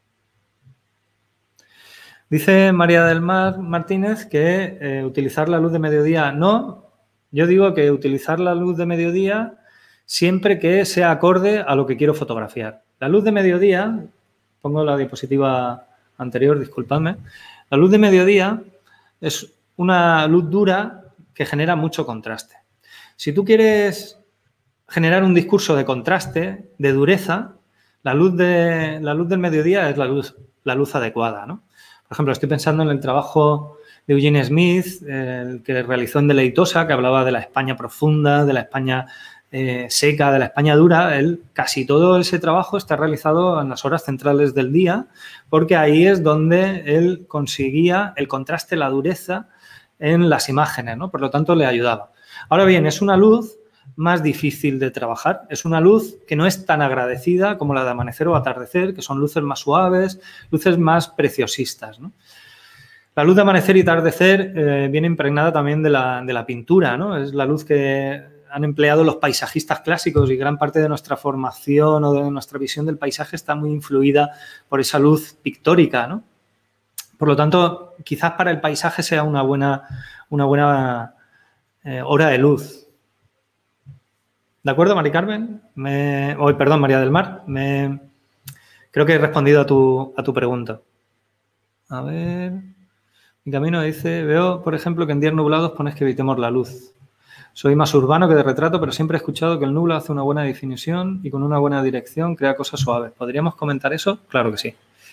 Dice María del Mar Martínez que eh, utilizar la luz de mediodía no. Yo digo que utilizar la luz de mediodía siempre que sea acorde a lo que quiero fotografiar. La luz de mediodía, pongo la diapositiva anterior, disculpadme, la luz de mediodía es una luz dura que genera mucho contraste. Si tú quieres generar un discurso de contraste, de dureza, la luz, de, la luz del mediodía es la luz, la luz adecuada, ¿no? Por ejemplo, estoy pensando en el trabajo de Eugene Smith, el que realizó en Deleitosa, que hablaba de la España profunda, de la España eh, seca, de la España dura. Él, casi todo ese trabajo está realizado en las horas centrales del día, porque ahí es donde él conseguía el contraste, la dureza en las imágenes, ¿no? Por lo tanto, le ayudaba. Ahora bien, es una luz más difícil de trabajar. Es una luz que no es tan agradecida como la de amanecer o atardecer, que son luces más suaves, luces más preciosistas, ¿no? La luz de amanecer y atardecer eh, viene impregnada también de la, de la pintura, ¿no? Es la luz que han empleado los paisajistas clásicos y gran parte de nuestra formación o de nuestra visión del paisaje está muy influida por esa luz pictórica, ¿no? Por lo tanto, quizás para el paisaje sea una buena, una buena eh, hora de luz. ¿De acuerdo, Mari Carmen? Me, oh, perdón, María del Mar. Me, creo que he respondido a tu, a tu pregunta. A ver... Mi camino dice, veo, por ejemplo, que en días nublados pones que evitemos la luz. Soy más urbano que de retrato, pero siempre he escuchado que el nubla hace una buena definición y con una buena dirección crea cosas suaves. ¿Podríamos comentar eso? Claro que sí.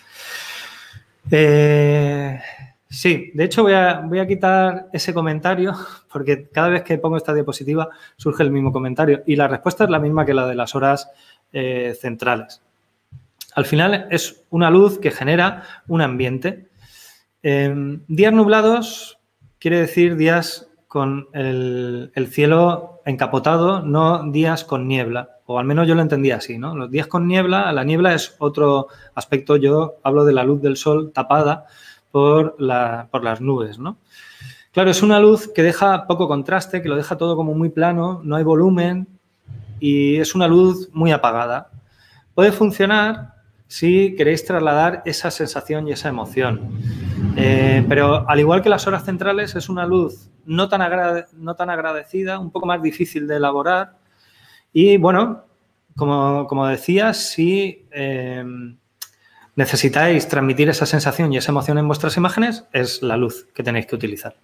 Eh, sí, de hecho voy a, voy a quitar ese comentario porque cada vez que pongo esta diapositiva surge el mismo comentario y la respuesta es la misma que la de las horas eh, centrales. Al final es una luz que genera un ambiente. Eh, días nublados quiere decir días con el, el cielo encapotado, no días con niebla, o al menos yo lo entendía así, ¿no? Los días con niebla, la niebla es otro aspecto, yo hablo de la luz del sol tapada por, la, por las nubes, ¿no? Claro, es una luz que deja poco contraste, que lo deja todo como muy plano, no hay volumen y es una luz muy apagada. Puede funcionar si queréis trasladar esa sensación y esa emoción. Eh, pero al igual que las horas centrales es una luz no tan, agrade, no tan agradecida, un poco más difícil de elaborar y bueno, como, como decía, si eh, necesitáis transmitir esa sensación y esa emoción en vuestras imágenes, es la luz que tenéis que utilizar.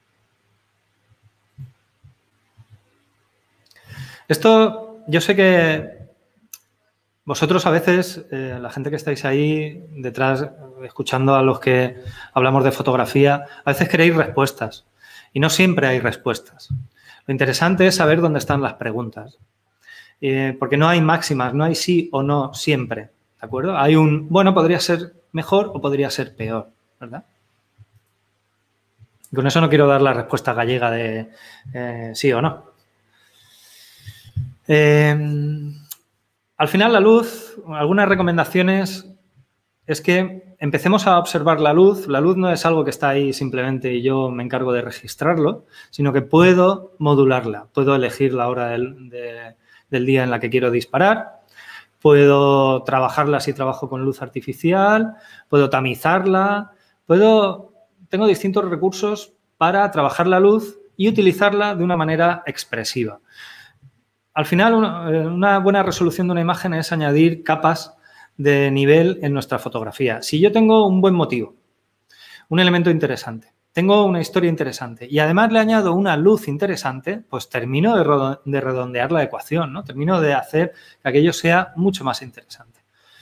Esto yo sé que vosotros a veces, eh, la gente que estáis ahí detrás, escuchando a los que hablamos de fotografía, a veces queréis respuestas y no siempre hay respuestas. Lo interesante es saber dónde están las preguntas, eh, porque no hay máximas, no hay sí o no siempre, ¿de acuerdo? Hay un, bueno, podría ser mejor o podría ser peor, ¿verdad? Y con eso no quiero dar la respuesta gallega de eh, sí o no. Eh, Al final, la luz, algunas recomendaciones es que empecemos a observar la luz. La luz no es algo que está ahí simplemente y yo me encargo de registrarlo, sino que puedo modularla. Puedo elegir la hora del, de, del día en la que quiero disparar, puedo trabajarla si trabajo con luz artificial, puedo tamizarla, puedo, tengo distintos recursos para trabajar la luz y utilizarla de una manera expresiva. Al final, una, una buena resolución de una imagen es añadir capas de nivel en nuestra fotografía. Si yo tengo un buen motivo, un elemento interesante, tengo una historia interesante y además le añado una luz interesante, pues termino de redondear la ecuación, ¿no? Termino de hacer que aquello sea mucho más interesante.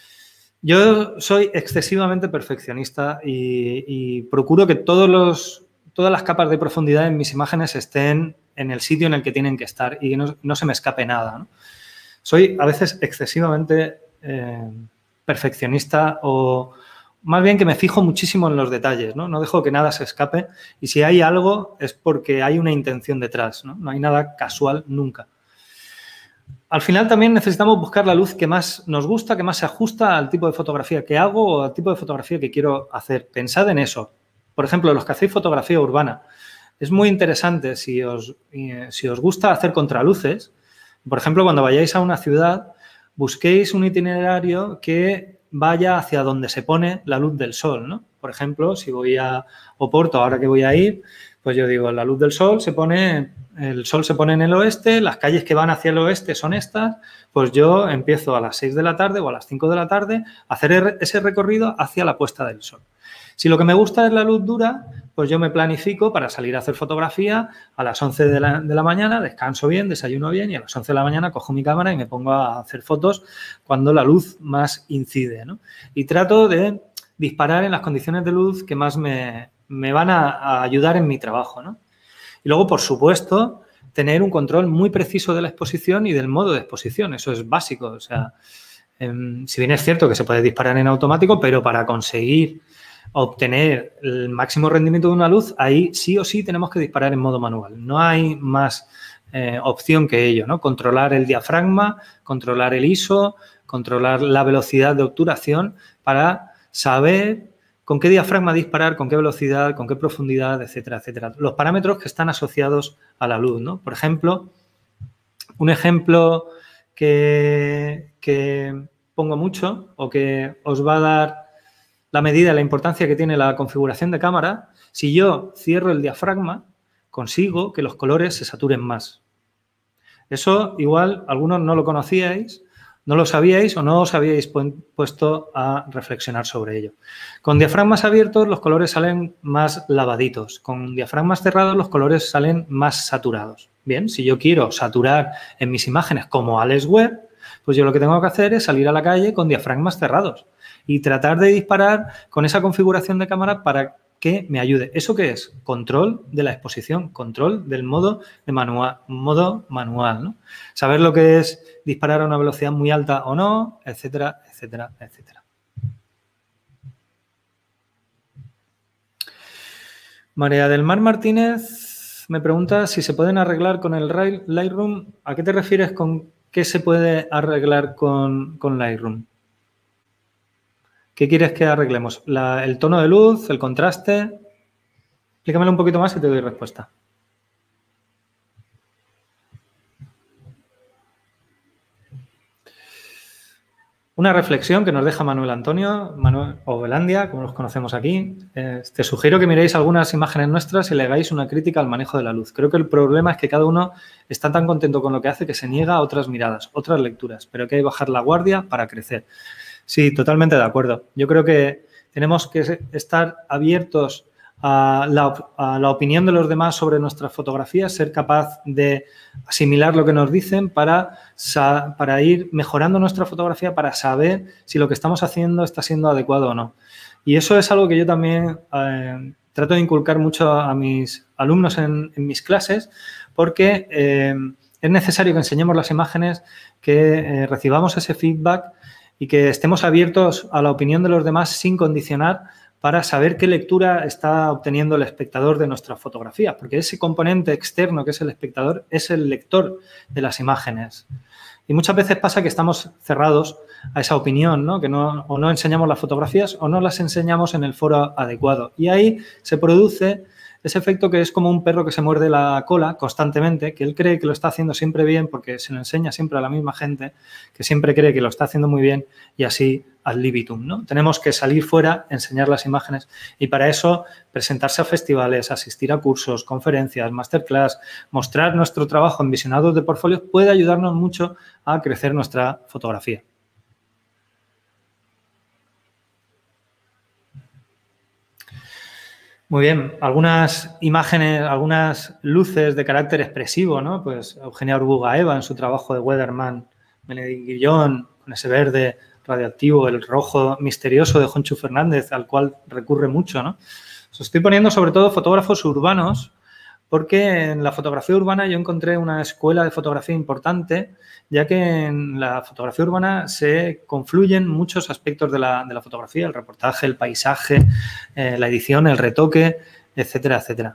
Yo soy excesivamente perfeccionista y, y procuro que todos los, todas las capas de profundidad en mis imágenes estén en el sitio en el que tienen que estar y que no, no se me escape nada, ¿no? Soy a veces excesivamente eh, perfeccionista o más bien que me fijo muchísimo en los detalles, ¿no? No dejo que nada se escape y si hay algo es porque hay una intención detrás, ¿no? No hay nada casual nunca. Al final también necesitamos buscar la luz que más nos gusta, que más se ajusta al tipo de fotografía que hago o al tipo de fotografía que quiero hacer. Pensad en eso. Por ejemplo, los que hacéis fotografía urbana. Es muy interesante si os, si os gusta hacer contraluces. Por ejemplo, cuando vayáis a una ciudad, busquéis un itinerario que vaya hacia donde se pone la luz del sol, ¿no? Por ejemplo, si voy a Oporto, ahora que voy a ir, pues yo digo, la luz del sol se pone, el sol se pone en el oeste, las calles que van hacia el oeste son estas, pues yo empiezo a las seis de la tarde o a las cinco de la tarde a hacer ese recorrido hacia la puesta del sol. Si lo que me gusta es la luz dura, pues yo me planifico para salir a hacer fotografía a las once de la, de la mañana, descanso bien, desayuno bien y a las once de la mañana cojo mi cámara y me pongo a hacer fotos cuando la luz más incide, ¿no? Y trato de disparar en las condiciones de luz que más me, me van a, a ayudar en mi trabajo, ¿no? Y luego, por supuesto, tener un control muy preciso de la exposición y del modo de exposición. Eso es básico. O sea, eh, si bien es cierto que se puede disparar en automático, pero para conseguir obtener el máximo rendimiento de una luz, ahí sí o sí tenemos que disparar en modo manual. No hay más eh, opción que ello, ¿no? Controlar el diafragma, controlar el I S O, controlar la velocidad de obturación para saber con qué diafragma disparar, con qué velocidad, con qué profundidad, etcétera, etcétera. Los parámetros que están asociados a la luz, ¿no? Por ejemplo, un ejemplo que, que pongo mucho o que os va a dar la medida, la importancia que tiene la configuración de cámara, si yo cierro el diafragma, consigo que los colores se saturen más. Eso igual algunos no lo conocíais, no lo sabíais o no os habíais puesto a reflexionar sobre ello. Con diafragmas abiertos los colores salen más lavaditos, con diafragmas cerrados los colores salen más saturados. Bien, si yo quiero saturar en mis imágenes como Alex Webb, pues yo lo que tengo que hacer es salir a la calle con diafragmas cerrados y tratar de disparar con esa configuración de cámara para que me ayude. ¿Eso qué es? Control de la exposición, control del modo, de manual, modo manual, ¿no? Saber lo que es disparar a una velocidad muy alta o no, etcétera, etcétera, etcétera. María del Mar Martínez me pregunta si se pueden arreglar con el Lightroom. ¿A qué te refieres con qué se puede arreglar con, con Lightroom? ¿Qué quieres que arreglemos? La, ¿El tono de luz? ¿El contraste? Explícamelo un poquito más y te doy respuesta. Una reflexión que nos deja Manuel Antonio, Manuel o Belandia, como los conocemos aquí. Eh, te sugiero que miréis algunas imágenes nuestras y le hagáis una crítica al manejo de la luz. Creo que el problema es que cada uno está tan contento con lo que hace que se niega a otras miradas, otras lecturas, pero que hay que bajar la guardia para crecer. Sí, totalmente de acuerdo. Yo creo que tenemos que estar abiertos a la, a la opinión de los demás sobre nuestras fotografías, ser capaz de asimilar lo que nos dicen para, para ir mejorando nuestra fotografía, para saber si lo que estamos haciendo está siendo adecuado o no. Y eso es algo que yo también eh, trato de inculcar mucho a mis alumnos en, en mis clases, porque eh, es necesario que enseñemos las imágenes, que eh, recibamos ese feedback y que estemos abiertos a la opinión de los demás sin condicionar para saber qué lectura está obteniendo el espectador de nuestra fotografía, porque ese componente externo que es el espectador es el lector de las imágenes. Y muchas veces pasa que estamos cerrados a esa opinión, ¿no? Que no, o no enseñamos las fotografías o no las enseñamos en el foro adecuado. Y ahí se produce ese efecto que es como un perro que se muerde la cola constantemente, que él cree que lo está haciendo siempre bien porque se lo enseña siempre a la misma gente, que siempre cree que lo está haciendo muy bien y así ad libitum, ¿no? Tenemos que salir fuera, enseñar las imágenes y para eso presentarse a festivales, asistir a cursos, conferencias, masterclass, mostrar nuestro trabajo en visionados de portfolios puede ayudarnos mucho a crecer nuestra fotografía. Muy bien, algunas imágenes, algunas luces de carácter expresivo, ¿no? Pues Eugenia Urbugaeva en su trabajo de Weatherman, Benedict Guillón, con ese verde radioactivo, el rojo misterioso de Jonchu Fernández, al cual recurre mucho, ¿no? Os estoy poniendo sobre todo fotógrafos urbanos, porque en la fotografía urbana yo encontré una escuela de fotografía importante, ya que en la fotografía urbana se confluyen muchos aspectos de la, de la fotografía, el reportaje, el paisaje, eh, la edición, el retoque, etcétera, etcétera.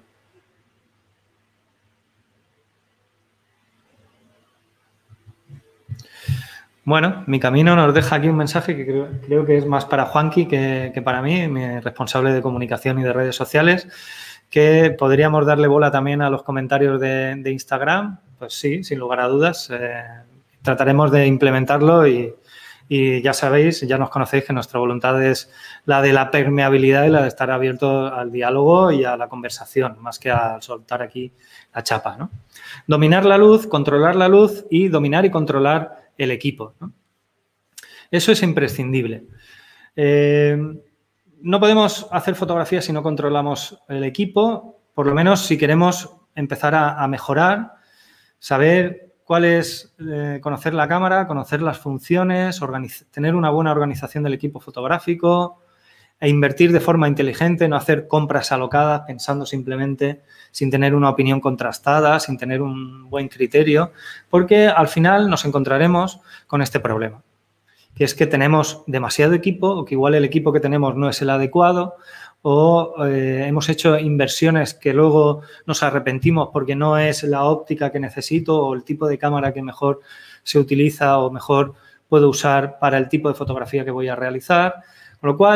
Bueno, mi camino nos deja aquí un mensaje que creo, creo que es más para Juanqui que, que para mí, mi responsable de comunicación y de redes sociales, que podríamos darle bola también a los comentarios de, de Instagram. Pues sí, sin lugar a dudas, eh, trataremos de implementarlo y, y ya sabéis, ya nos conocéis que nuestra voluntad es la de la permeabilidad y la de estar abierto al diálogo y a la conversación, más que a soltar aquí la chapa, ¿no? Dominar la luz, controlar la luz y dominar y controlar el equipo, ¿no? Eso es imprescindible. Eh, no podemos hacer fotografías si no controlamos el equipo, por lo menos si queremos empezar a, a mejorar, saber cuál es, eh, conocer la cámara, conocer las funciones, tener una buena organización del equipo fotográfico e invertir de forma inteligente, no hacer compras alocadas pensando simplemente sin tener una opinión contrastada, sin tener un buen criterio, porque al final nos encontraremos con este problema, que es que tenemos demasiado equipo o que igual el equipo que tenemos no es el adecuado o eh, hemos hecho inversiones que luego nos arrepentimos porque no es la óptica que necesito o el tipo de cámara que mejor se utiliza o mejor puedo usar para el tipo de fotografía que voy a realizar. Con lo cual,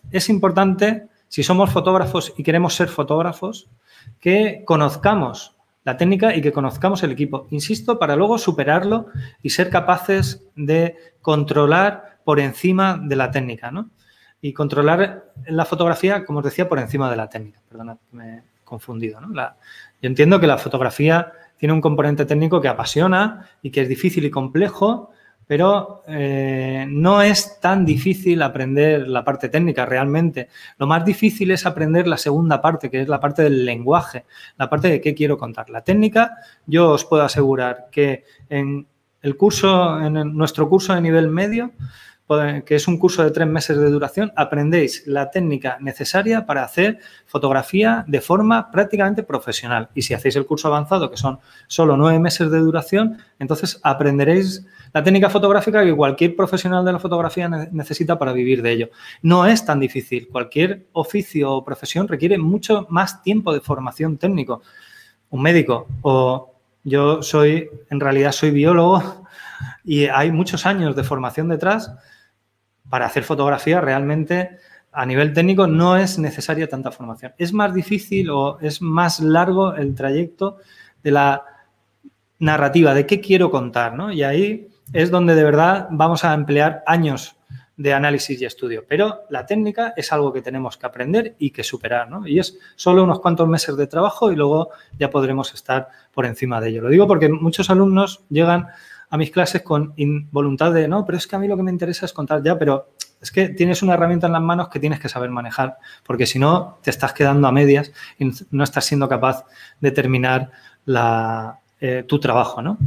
es importante, si somos fotógrafos y queremos ser fotógrafos, que conozcamos la técnica y que conozcamos el equipo. Insisto, para luego superarlo y ser capaces de controlar por encima de la técnica, ¿no? Y controlar la fotografía, como os decía, por encima de la técnica. Perdona, me he confundido, ¿no? La, yo entiendo que la fotografía tiene un componente técnico que apasiona y que es difícil y complejo, pero eh, no es tan difícil aprender la parte técnica realmente. Lo más difícil es aprender la segunda parte, que es la parte del lenguaje, la parte de qué quiero contar. La técnica, yo os puedo asegurar que en el curso, en nuestro curso de nivel medio, que es un curso de tres meses de duración, aprendéis la técnica necesaria para hacer fotografía de forma prácticamente profesional. Y si hacéis el curso avanzado, que son solo nueve meses de duración, entonces aprenderéis la técnica fotográfica que cualquier profesional de la fotografía necesita para vivir de ello. No es tan difícil. Cualquier oficio o profesión requiere mucho más tiempo de formación técnico. Un médico o yo soy, en realidad soy biólogo y hay muchos años de formación detrás. Para hacer fotografía realmente a nivel técnico no es necesaria tanta formación. Es más difícil o es más largo el trayecto de la narrativa, de qué quiero contar, ¿no? Y ahí es donde de verdad vamos a emplear años de análisis y estudio. Pero la técnica es algo que tenemos que aprender y que superar, ¿no? Y es solo unos cuantos meses de trabajo y luego ya podremos estar por encima de ello. Lo digo porque muchos alumnos llegan a mis clases con voluntad de, no, pero es que a mí lo que me interesa es contar ya, pero es que tienes una herramienta en las manos que tienes que saber manejar, porque si no te estás quedando a medias y no estás siendo capaz de terminar la, eh, tu trabajo, ¿no?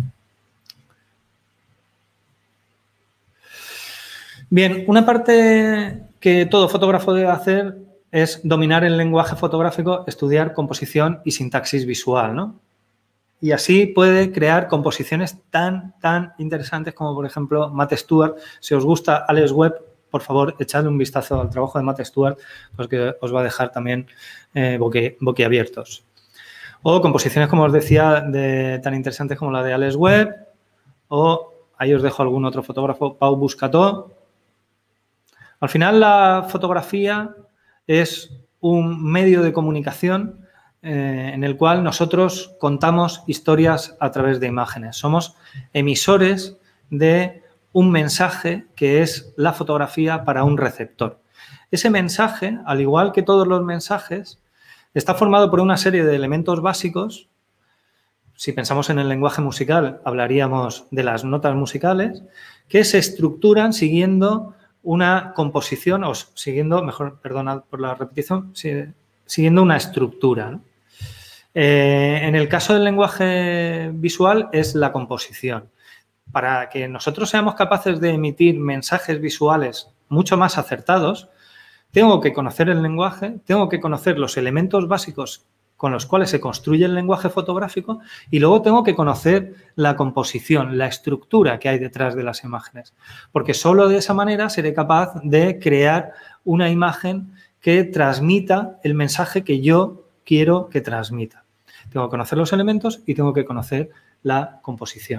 Bien, una parte que todo fotógrafo debe hacer es dominar el lenguaje fotográfico, estudiar composición y sintaxis visual, ¿no? Y así puede crear composiciones tan, tan interesantes como, por ejemplo, Matt Stewart. Si os gusta Alex Webb, por favor, echadle un vistazo al trabajo de Matt Stewart, porque os va a dejar también eh, boqui, boquiabiertos. O composiciones, como os decía, de, tan interesantes como la de Alex Webb, o ahí os dejo algún otro fotógrafo, Pau Buscató. Al final, la fotografía es un medio de comunicación Eh, en el cual nosotros contamos historias a través de imágenes. Somos emisores de un mensaje que es la fotografía para un receptor. Ese mensaje, al igual que todos los mensajes, está formado por una serie de elementos básicos. Si pensamos en el lenguaje musical, hablaríamos de las notas musicales, que se estructuran siguiendo una composición, o siguiendo, mejor, perdonad por la repetición, siguiendo una estructura, ¿no? Eh, en el caso del lenguaje visual es la composición. Para que nosotros seamos capaces de emitir mensajes visuales mucho más acertados, tengo que conocer el lenguaje, tengo que conocer los elementos básicos con los cuales se construye el lenguaje fotográfico y luego tengo que conocer la composición, la estructura que hay detrás de las imágenes. Porque solo de esa manera seré capaz de crear una imagen que transmita el mensaje que yo quiero que transmita. Tengo que conocer los elementos y tengo que conocer la composición.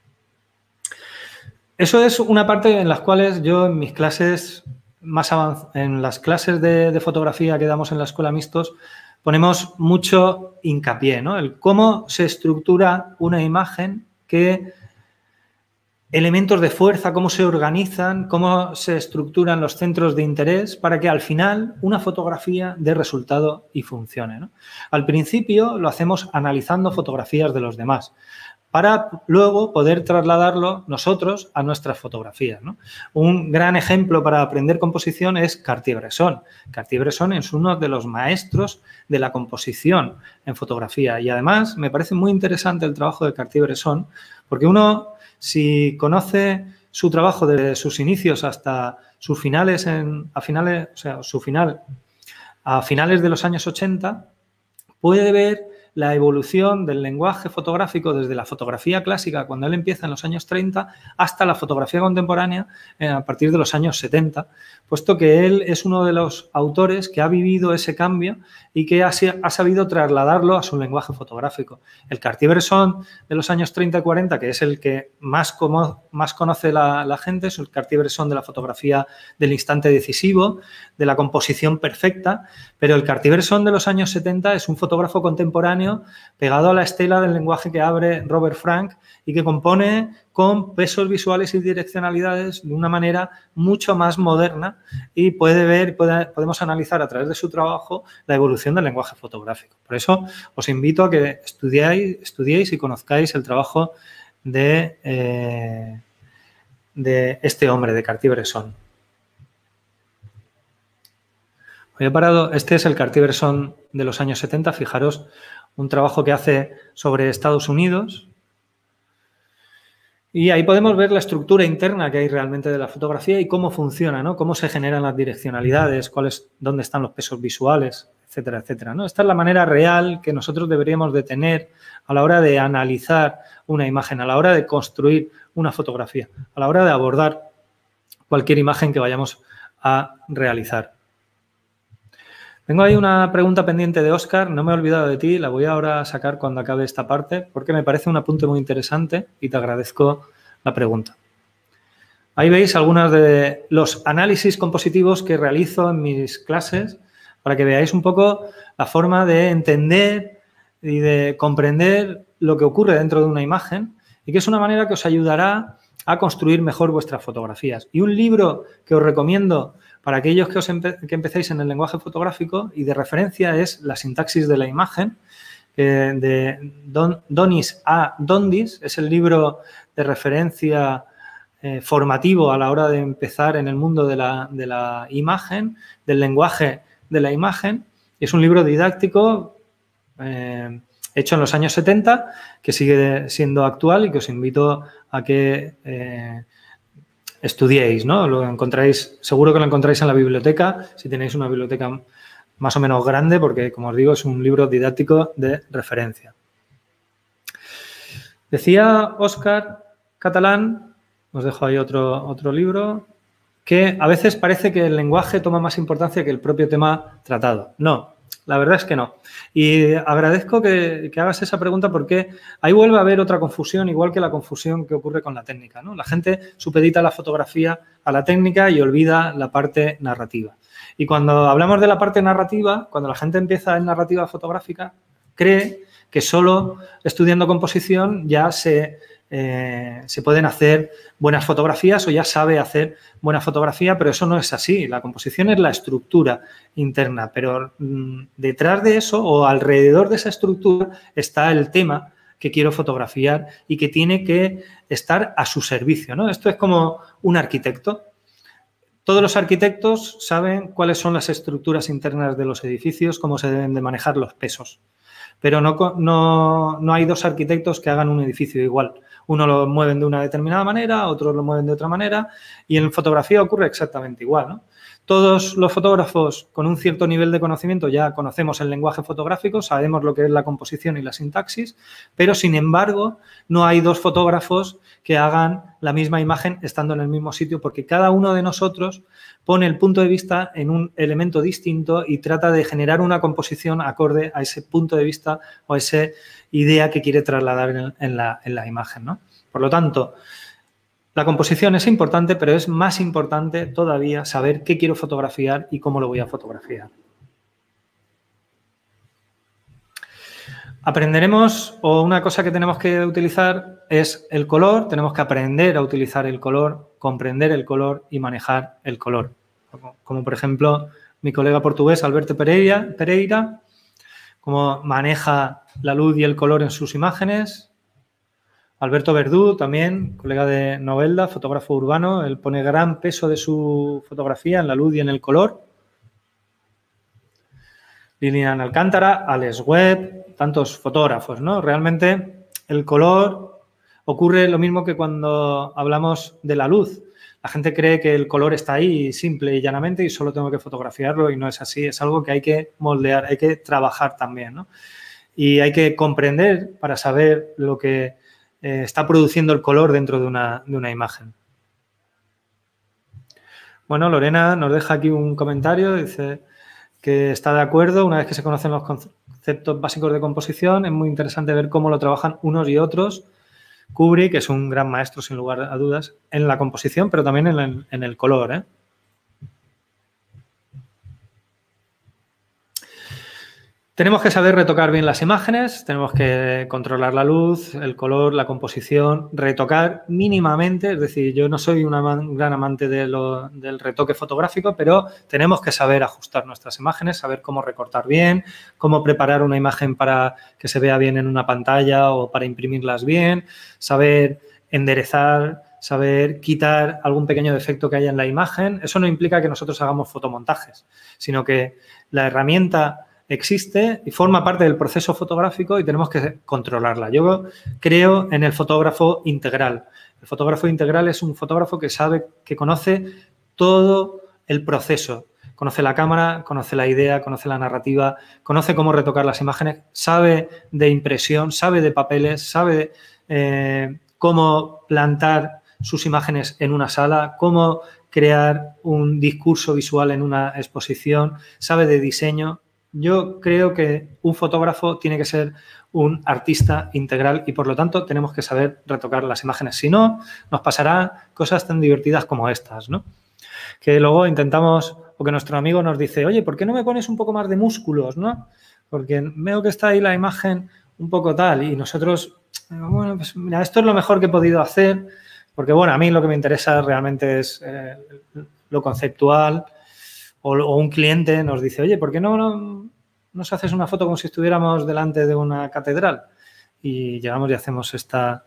Eso es una parte en las cuales yo en mis clases más avanzadas, en las clases de, de fotografía que damos en la Escuela Mixtos, ponemos mucho hincapié, ¿no? El cómo se estructura una imagen, qué elementos de fuerza, cómo se organizan, cómo se estructuran los centros de interés para que al final una fotografía dé resultado y funcione, ¿no? Al principio lo hacemos analizando fotografías de los demás para luego poder trasladarlo nosotros a nuestras fotografías, ¿no? Un gran ejemplo para aprender composición es Cartier-Bresson. Cartier-Bresson es uno de los maestros de la composición en fotografía y además me parece muy interesante el trabajo de Cartier-Bresson porque uno, si conoce su trabajo desde sus inicios hasta sus finales, en, a finales, o sea, su final a finales de los años ochenta, puede ver la evolución del lenguaje fotográfico desde la fotografía clásica, cuando él empieza en los años treinta, hasta la fotografía contemporánea eh, a partir de los años setenta, puesto que él es uno de los autores que ha vivido ese cambio y que ha, ha sabido trasladarlo a su lenguaje fotográfico. El Cartier-Bresson de los años treinta y cuarenta, que es el que más, como, más conoce la, la gente, es el Cartier-Bresson de la fotografía del instante decisivo, de la composición perfecta, pero el Cartier-Bresson de los años setenta es un fotógrafo contemporáneo pegado a la estela del lenguaje que abre Robert Frank y que compone con pesos visuales y direccionalidades de una manera mucho más moderna y puede ver, puede, podemos analizar a través de su trabajo la evolución del lenguaje fotográfico. Por eso os invito a que estudiéis, estudiéis y conozcáis el trabajo de, eh, de este hombre, de Cartier-Bresson. Hoy he parado, este es el Cartier-Bresson de los años setenta, fijaros, un trabajo que hace sobre Estados Unidos. Y ahí podemos ver la estructura interna que hay realmente de la fotografía y cómo funciona, ¿no? Cómo se generan las direccionalidades, cuáles, dónde están los pesos visuales, etcétera, etcétera, ¿no? Esta es la manera real que nosotros deberíamos de tener a la hora de analizar una imagen, a la hora de construir una fotografía, a la hora de abordar cualquier imagen que vayamos a realizar. Tengo ahí una pregunta pendiente de Óscar, no me he olvidado de ti, la voy ahora a sacar cuando acabe esta parte porque me parece un apunte muy interesante y te agradezco la pregunta. Ahí veis algunos de los análisis compositivos que realizo en mis clases para que veáis un poco la forma de entender y de comprender lo que ocurre dentro de una imagen y que es una manera que os ayudará a construir mejor vuestras fotografías. Y un libro que os recomiendo para aquellos que, os empe que empecéis en el lenguaje fotográfico y de referencia es La sintaxis de la imagen, eh, de Don, Donis A. Dondis. Es el libro de referencia eh, formativo a la hora de empezar en el mundo de la, de la imagen, del lenguaje de la imagen. Es un libro didáctico eh, hecho en los años setenta que sigue siendo actual y que os invito a que eh, estudiéis, ¿no? Lo encontráis, seguro que lo encontráis en la biblioteca, si tenéis una biblioteca más o menos grande, porque, como os digo, es un libro didáctico de referencia. Decía Óscar Catalán, os dejo ahí otro, otro libro, que a veces parece que el lenguaje toma más importancia que el propio tema tratado. No, la verdad es que no. Y agradezco que, que hagas esa pregunta porque ahí vuelve a haber otra confusión, igual que la confusión que ocurre con la técnica, ¿no? La gente supedita la fotografía a la técnica y olvida la parte narrativa. Y cuando hablamos de la parte narrativa, cuando la gente empieza en narrativa fotográfica, cree que solo estudiando composición ya se... Eh, se pueden hacer buenas fotografías o ya sabe hacer buena fotografía, pero eso no es así. La composición es la estructura interna, pero mmm, detrás de eso o alrededor de esa estructura está el tema que quiero fotografiar y que tiene que estar a su servicio, ¿no? Esto es como un arquitecto. Todos los arquitectos saben cuáles son las estructuras internas de los edificios, cómo se deben de manejar los pesos. Pero no, no, no hay dos arquitectos que hagan un edificio igual. Uno lo mueven de una determinada manera, otros lo mueven de otra manera y en fotografía ocurre exactamente igual, ¿no? Todos los fotógrafos con un cierto nivel de conocimiento ya conocemos el lenguaje fotográfico, sabemos lo que es la composición y la sintaxis, pero sin embargo no hay dos fotógrafos que hagan la misma imagen estando en el mismo sitio porque cada uno de nosotros pone el punto de vista en un elemento distinto y trata de generar una composición acorde a ese punto de vista o a esa idea que quiere trasladar en, en, la, en la imagen, ¿no? Por lo tanto, la composición es importante, pero es más importante todavía saber qué quiero fotografiar y cómo lo voy a fotografiar. Aprenderemos, o una cosa que tenemos que utilizar es el color. Tenemos que aprender a utilizar el color, comprender el color y manejar el color. Como, como por ejemplo, mi colega portugués Alberto Pereira, Pereira, cómo maneja la luz y el color en sus imágenes. Alberto Verdú, también, colega de Novelda, fotógrafo urbano, él pone gran peso de su fotografía en la luz y en el color. Lilian Alcántara, Alex Webb, tantos fotógrafos, ¿no? Realmente el color ocurre lo mismo que cuando hablamos de la luz. La gente cree que el color está ahí simple y llanamente y solo tengo que fotografiarlo y no es así. Es algo que hay que moldear, hay que trabajar también, ¿no? y hay que comprender para saber lo que eh, está produciendo el color dentro de una, de una imagen. Bueno, Lorena nos deja aquí un comentario, dice que está de acuerdo, una vez que se conocen los conceptos básicos de composición, es muy interesante ver cómo lo trabajan unos y otros. Kubrick es un gran maestro, sin lugar a dudas, en la composición, pero también en el, en el color, ¿eh? Tenemos que saber retocar bien las imágenes, tenemos que controlar la luz, el color, la composición, retocar mínimamente, es decir, yo no soy un gran amante de lo, del retoque fotográfico, pero tenemos que saber ajustar nuestras imágenes, saber cómo recortar bien, cómo preparar una imagen para que se vea bien en una pantalla o para imprimirlas bien, saber enderezar, saber quitar algún pequeño defecto que haya en la imagen. Eso no implica que nosotros hagamos fotomontajes, sino que la herramienta existe y forma parte del proceso fotográfico y tenemos que controlarla. Yo creo en el fotógrafo integral. El fotógrafo integral es un fotógrafo que sabe, que conoce todo el proceso. Conoce la cámara, conoce la idea, conoce la narrativa, conoce cómo retocar las imágenes, sabe de impresión, sabe de papeles, sabe eh, cómo plantar sus imágenes en una sala, cómo crear un discurso visual en una exposición, sabe de diseño. Yo creo que un fotógrafo tiene que ser un artista integral y, por lo tanto, tenemos que saber retocar las imágenes. Si no, nos pasará cosas tan divertidas como estas, ¿no? Que luego intentamos, o que nuestro amigo nos dice, oye, ¿por qué no me pones un poco más de músculos, no? Porque veo que está ahí la imagen un poco tal y nosotros, bueno, pues mira, esto es lo mejor que he podido hacer, porque, bueno, a mí lo que me interesa realmente es eh, lo conceptual. O, o un cliente nos dice, oye, ¿por qué no, no nos haces una foto como si estuviéramos delante de una catedral? Y llegamos y hacemos esta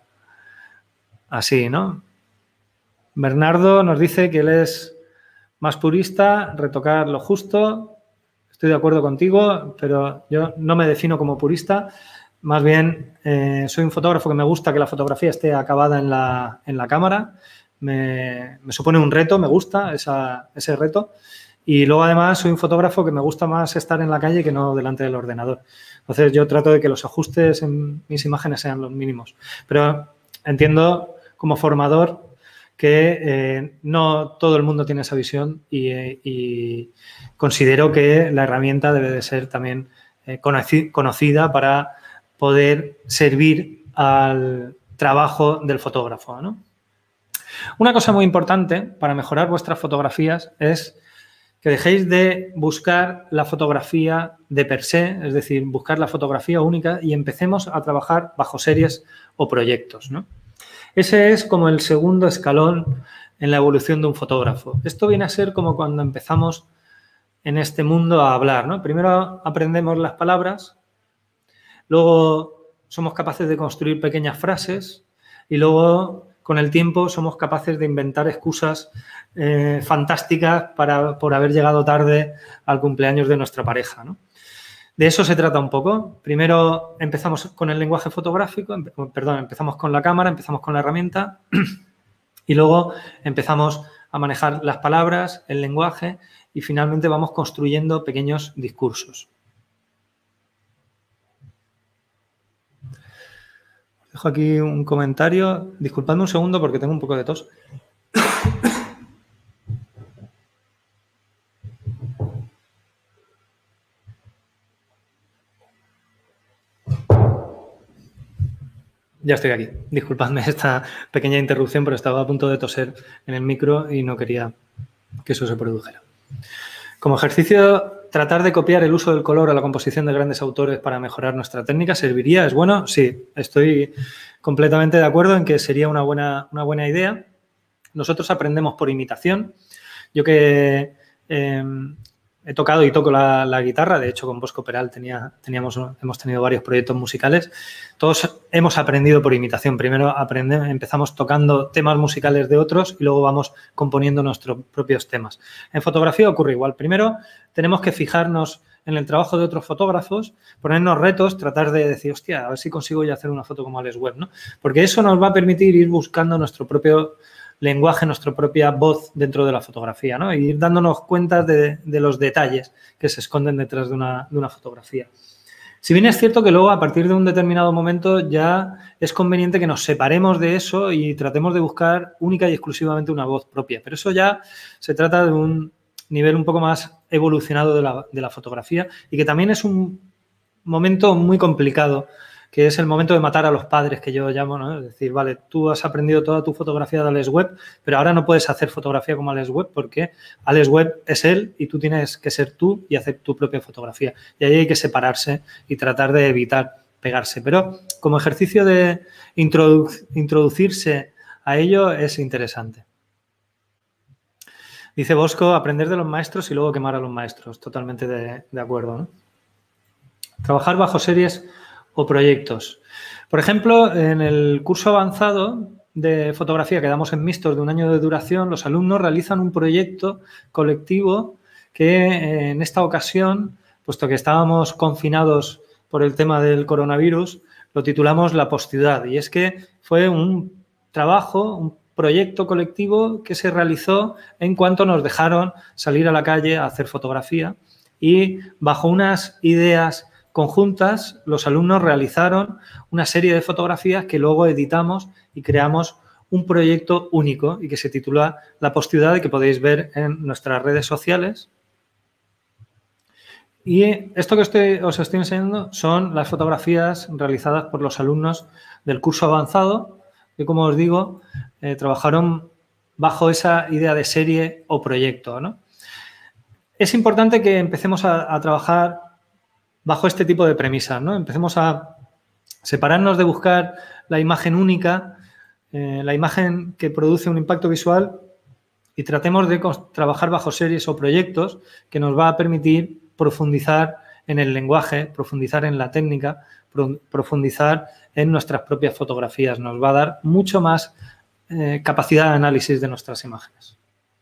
así, ¿no? Bernardo nos dice que él es más purista, retocar lo justo. Estoy de acuerdo contigo, pero yo no me defino como purista. Más bien, eh, soy un fotógrafo que me gusta que la fotografía esté acabada en la, en la cámara. Me, me supone un reto, me gusta esa, ese reto. Y luego, además, soy un fotógrafo que me gusta más estar en la calle que no delante del ordenador. Entonces, yo trato de que los ajustes en mis imágenes sean los mínimos. Pero entiendo, como formador, que eh, no todo el mundo tiene esa visión y, eh, y considero que la herramienta debe de ser también eh, conocida para poder servir al trabajo del fotógrafo, ¿no? Una cosa muy importante para mejorar vuestras fotografías es que dejéis de buscar la fotografía de per se, es decir, buscar la fotografía única y empecemos a trabajar bajo series o proyectos, ¿no? Ese es como el segundo escalón en la evolución de un fotógrafo. Esto viene a ser como cuando empezamos en este mundo a hablar, ¿no? Primero aprendemos las palabras, luego somos capaces de construir pequeñas frases y luego, con el tiempo, somos capaces de inventar excusas eh, fantásticas para, por haber llegado tarde al cumpleaños de nuestra pareja, ¿no? De eso se trata un poco. Primero empezamos con el lenguaje fotográfico, perdón, empezamos con la cámara, empezamos con la herramienta y luego empezamos a manejar las palabras, el lenguaje y finalmente vamos construyendo pequeños discursos. Dejo aquí un comentario. Disculpadme un segundo porque tengo un poco de tos. Ya estoy aquí. Disculpadme esta pequeña interrupción, pero estaba a punto de toser en el micro y no quería que eso se produjera. Como ejercicio, tratar de copiar el uso del color a la composición de grandes autores para mejorar nuestra técnica, ¿serviría? ¿Es bueno? Sí, estoy completamente de acuerdo en que sería una buena, una buena idea. Nosotros aprendemos por imitación. Yo que eh, he tocado y toco la, la guitarra, de hecho con Bosco Peral tenía, teníamos, hemos tenido varios proyectos musicales, todos hemos aprendido por imitación. Primero aprendemos, empezamos tocando temas musicales de otros y luego vamos componiendo nuestros propios temas. En fotografía ocurre igual. Primero tenemos que fijarnos en el trabajo de otros fotógrafos, ponernos retos, tratar de decir, hostia, a ver si consigo ya hacer una foto como Alex Webb, ¿no? Porque eso nos va a permitir ir buscando nuestro propio lenguaje, nuestra propia voz dentro de la fotografía, ¿no? Y ir dándonos cuenta de, de los detalles que se esconden detrás de una, de una fotografía. Si bien es cierto que luego, a partir de un determinado momento, ya es conveniente que nos separemos de eso y tratemos de buscar única y exclusivamente una voz propia. Pero eso ya se trata de un nivel un poco más evolucionado de la, de la fotografía y que también es un momento muy complicado, que es el momento de matar a los padres, que yo llamo, ¿no? Es decir, vale, tú has aprendido toda tu fotografía de Alex Webb, pero ahora no puedes hacer fotografía como Alex Webb porque Alex Webb es él y tú tienes que ser tú y hacer tu propia fotografía. Y ahí hay que separarse y tratar de evitar pegarse. Pero como ejercicio de introdu introducirse a ello es interesante. Dice Bosco, aprender de los maestros y luego quemar a los maestros. Totalmente de, de acuerdo, ¿no? Trabajar bajo series o proyectos. Por ejemplo, en el curso avanzado de fotografía que damos en mixtos de un año de duración, los alumnos realizan un proyecto colectivo que en esta ocasión, puesto que estábamos confinados por el tema del coronavirus, lo titulamos La Postciudad. Y es que fue un trabajo, un proyecto colectivo que se realizó en cuanto nos dejaron salir a la calle a hacer fotografía y bajo unas ideas conjuntas, los alumnos realizaron una serie de fotografías que luego editamos y creamos un proyecto único y que se titula La Postciudad y que podéis ver en nuestras redes sociales. Y esto que estoy, os estoy enseñando son las fotografías realizadas por los alumnos del curso avanzado que, como os digo, eh, trabajaron bajo esa idea de serie o proyecto, ¿no? Es importante que empecemos a, a trabajar bajo este tipo de premisas, ¿no? Empecemos a separarnos de buscar la imagen única, eh, la imagen que produce un impacto visual y tratemos de trabajar bajo series o proyectos que nos va a permitir profundizar en el lenguaje, profundizar en la técnica, pro profundizar en nuestras propias fotografías. Nos va a dar mucho más eh, capacidad de análisis de nuestras imágenes.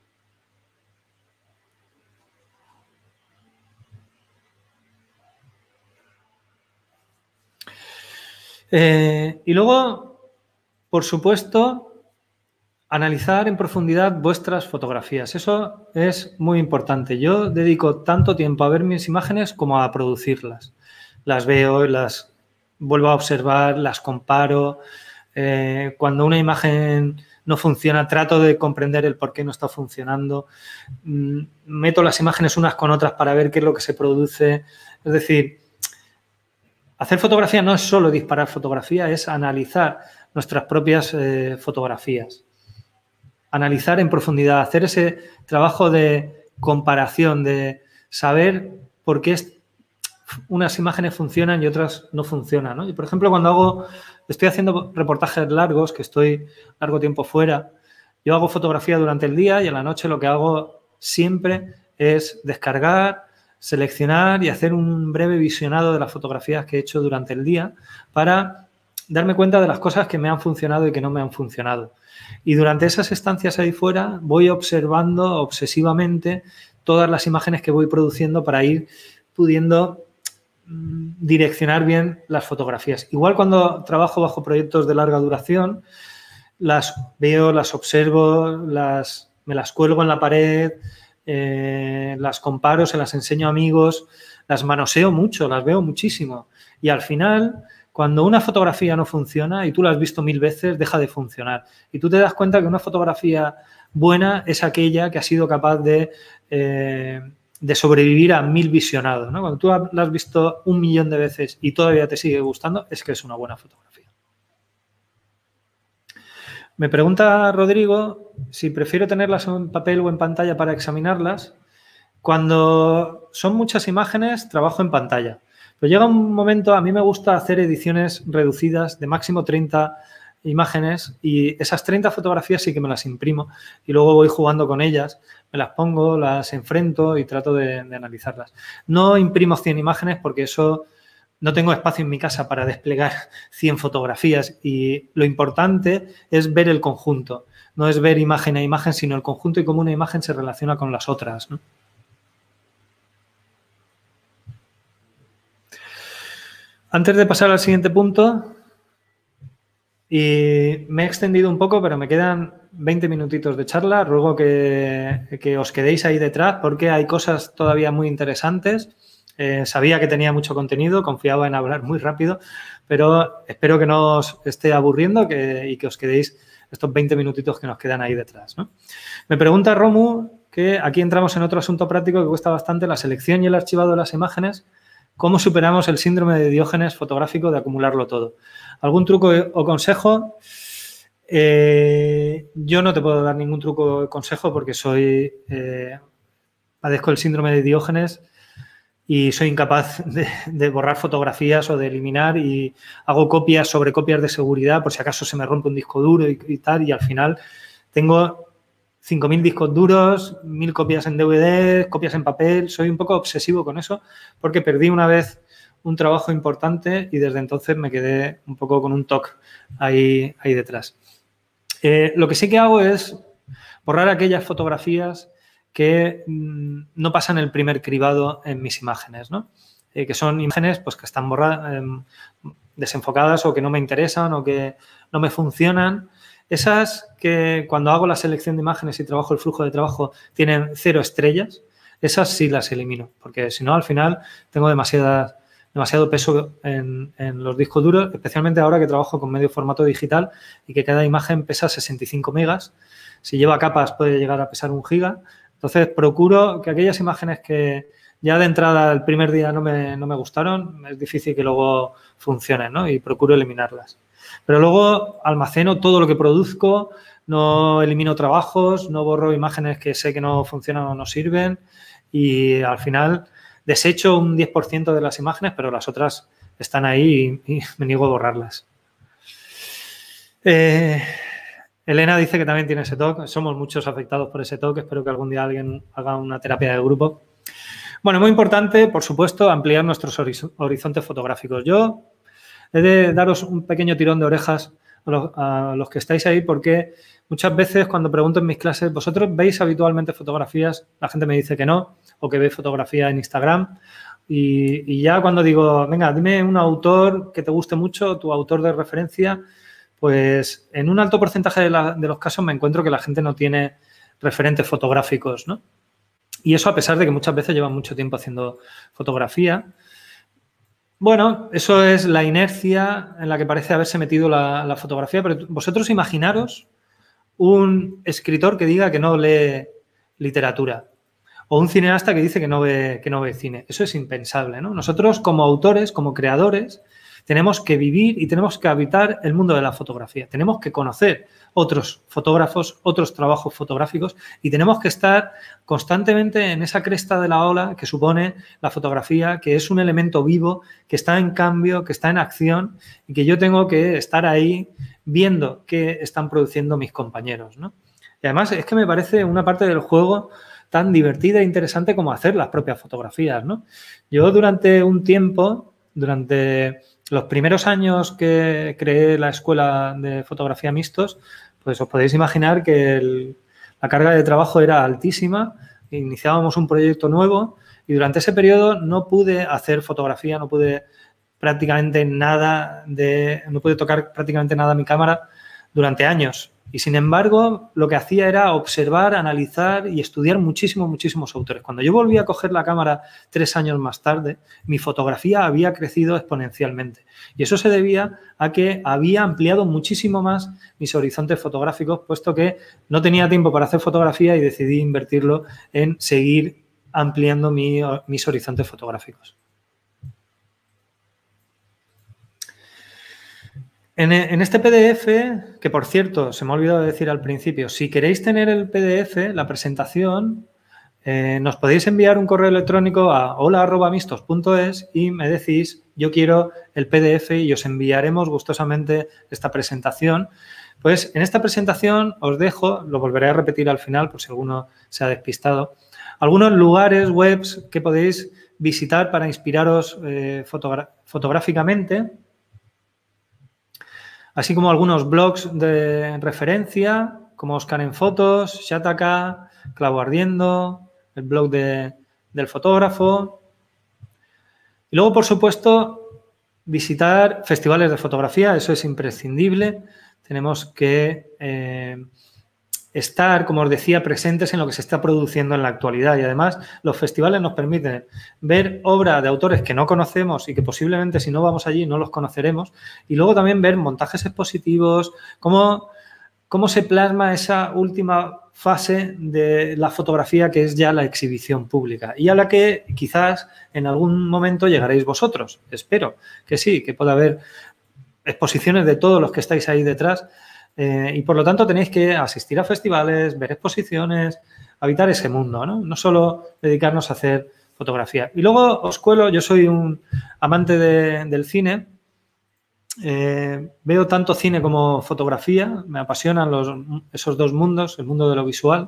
Eh, y luego, por supuesto, analizar en profundidad vuestras fotografías. Eso es muy importante. Yo dedico tanto tiempo a ver mis imágenes como a producirlas. Las veo, las vuelvo a observar, las comparo. Eh, cuando una imagen no funciona, trato de comprender el por qué no está funcionando. Meto las imágenes unas con otras para ver qué es lo que se produce. Es decir, hacer fotografía no es solo disparar fotografía, es analizar nuestras propias eh, fotografías. Analizar en profundidad, hacer ese trabajo de comparación, de saber por qué unas imágenes funcionan y otras no funcionan, ¿no? Y, por ejemplo, cuando hago, estoy haciendo reportajes largos, que estoy largo tiempo fuera, yo hago fotografía durante el día y a la noche lo que hago siempre es descargar, seleccionar y hacer un breve visionado de las fotografías que he hecho durante el día para darme cuenta de las cosas que me han funcionado y que no me han funcionado. Y durante esas estancias ahí fuera voy observando obsesivamente todas las imágenes que voy produciendo para ir pudiendo direccionar bien las fotografías. Igual cuando trabajo bajo proyectos de larga duración, las veo, las observo, las, me las cuelgo en la pared, eh, las comparo, se las enseño a amigos, las manoseo mucho, las veo muchísimo. Y al final, cuando una fotografía no funciona y tú la has visto mil veces, deja de funcionar. Y tú te das cuenta que una fotografía buena es aquella que ha sido capaz de... Eh, de sobrevivir a mil visionados, ¿no? Cuando tú la has visto un millón de veces y todavía te sigue gustando, es que es una buena fotografía. Me pregunta Rodrigo si prefiero tenerlas en papel o en pantalla para examinarlas. Cuando son muchas imágenes, trabajo en pantalla. Pero llega un momento, a mí me gusta hacer ediciones reducidas de máximo treinta imágenes y esas treinta fotografías sí que me las imprimo y luego voy jugando con ellas, me las pongo, las enfrento y trato de, de analizarlas. No imprimo cien imágenes porque eso no tengo espacio en mi casa para desplegar cien fotografías y lo importante es ver el conjunto, no es ver imagen a imagen, sino el conjunto y cómo una imagen se relaciona con las otras, ¿no? Antes de pasar al siguiente punto, y me he extendido un poco, pero me quedan veinte minutitos de charla. Ruego que, que os quedéis ahí detrás porque hay cosas todavía muy interesantes. Eh, sabía que tenía mucho contenido, confiaba en hablar muy rápido, pero espero que no os esté aburriendo que, y que os quedéis estos veinte minutitos que nos quedan ahí detrás, ¿no? Me pregunta Romu que aquí entramos en otro asunto práctico que cuesta bastante, la selección y el archivado de las imágenes. ¿Cómo superamos el síndrome de Diógenes fotográfico de acumularlo todo? ¿Algún truco o consejo? Eh, yo no te puedo dar ningún truco o consejo porque soy, eh, padezco el síndrome de Diógenes y soy incapaz de, de borrar fotografías o de eliminar y hago copias sobre copias de seguridad por si acaso se me rompe un disco duro y, y tal, y al final tengo cinco mil discos duros, mil copias en D V D, copias en papel. Soy un poco obsesivo con eso porque perdí una vez un trabajo importante y desde entonces me quedé un poco con un toque ahí, ahí detrás. Eh, lo que sí que hago es borrar aquellas fotografías que mmm, no pasan el primer cribado en mis imágenes, ¿no? Eh, que son imágenes pues, que están borradas, eh, desenfocadas o que no me interesan o que no me funcionan. Esas que cuando hago la selección de imágenes y trabajo el flujo de trabajo tienen cero estrellas, esas sí las elimino, porque si no al final tengo demasiada, demasiado peso en, en los discos duros, especialmente ahora que trabajo con medio formato digital y que cada imagen pesa sesenta y cinco megas. Si lleva capas puede llegar a pesar un giga. Entonces, procuro que aquellas imágenes que ya de entrada el primer día no me, no me gustaron, es difícil que luego funcionen, ¿no? Y procuro eliminarlas. Pero luego almaceno todo lo que produzco, no elimino trabajos, no borro imágenes que sé que no funcionan o no sirven y al final desecho un diez por ciento de las imágenes, pero las otras están ahí y, y me niego a borrarlas. Eh... Elena dice que también tiene ese toque. Somos muchos afectados por ese toque. Espero que algún día alguien haga una terapia de grupo. Bueno, muy importante, por supuesto, ampliar nuestros horizontes fotográficos. Yo he de daros un pequeño tirón de orejas a los, a los que estáis ahí porque muchas veces cuando pregunto en mis clases, ¿vosotros veis habitualmente fotografías? La gente me dice que no, o que ve fotografía en Instagram. Y, y ya cuando digo, venga, dime un autor que te guste mucho, tu autor de referencia, pues en un alto porcentaje de, la, de los casos me encuentro que la gente no tiene referentes fotográficos, ¿no? Y eso a pesar de que muchas veces llevan mucho tiempo haciendo fotografía. Bueno, eso es la inercia en la que parece haberse metido la, la fotografía, pero vosotros imaginaros un escritor que diga que no lee literatura o un cineasta que dice que no ve, que no ve cine. Eso es impensable, ¿no? Nosotros como autores, como creadores, tenemos que vivir y tenemos que habitar el mundo de la fotografía. Tenemos que conocer otros fotógrafos, otros trabajos fotográficos y tenemos que estar constantemente en esa cresta de la ola que supone la fotografía, que es un elemento vivo, que está en cambio, que está en acción y que yo tengo que estar ahí viendo qué están produciendo mis compañeros, ¿no? Y además es que me parece una parte del juego tan divertida e interesante como hacer las propias fotografías, ¿no? Yo durante un tiempo, durante los primeros años que creé la escuela de fotografía mixtos, pues os podéis imaginar que el, la carga de trabajo era altísima, iniciábamos un proyecto nuevo y durante ese periodo no pude hacer fotografía, no pude prácticamente nada de, no pude tocar prácticamente nada a mi cámara durante años. Y sin embargo, lo que hacía era observar, analizar y estudiar muchísimos, muchísimos autores. Cuando yo volví a coger la cámara tres años más tarde, mi fotografía había crecido exponencialmente. Y eso se debía a que había ampliado muchísimo más mis horizontes fotográficos, puesto que no tenía tiempo para hacer fotografía y decidí invertirlo en seguir ampliando mi, mis horizontes fotográficos. En, en este P D F, que por cierto, se me ha olvidado decir al principio, si queréis tener el P D F, la presentación, eh, nos podéis enviar un correo electrónico a hola arroba mixtos punto es y me decís, yo quiero el P D F y os enviaremos gustosamente esta presentación. Pues en esta presentación os dejo, lo volveré a repetir al final por si alguno se ha despistado, algunos lugares, webs que podéis visitar para inspiraros eh, fotogra- fotográficamente, así como algunos blogs de referencia, como Oscar en Fotos, Shataka, Clavo Ardiendo, el blog de, del fotógrafo. Y luego, por supuesto, visitar festivales de fotografía, eso es imprescindible. Tenemos que eh, estar, como os decía, presentes en lo que se está produciendo en la actualidad. Y además los festivales nos permiten ver obras de autores que no conocemos y que posiblemente si no vamos allí no los conoceremos. Y luego también ver montajes expositivos, cómo, cómo se plasma esa última fase de la fotografía que es ya la exhibición pública y a la que quizás en algún momento llegaréis vosotros. Espero que sí, que pueda haber exposiciones de todos los que estáis ahí detrás. Eh, y por lo tanto tenéis que asistir a festivales, ver exposiciones, habitar ese mundo, ¿no? No solo dedicarnos a hacer fotografía. Y luego os cuelo, yo soy un amante de, del cine, eh, veo tanto cine como fotografía, me apasionan los, esos dos mundos, el mundo de lo visual.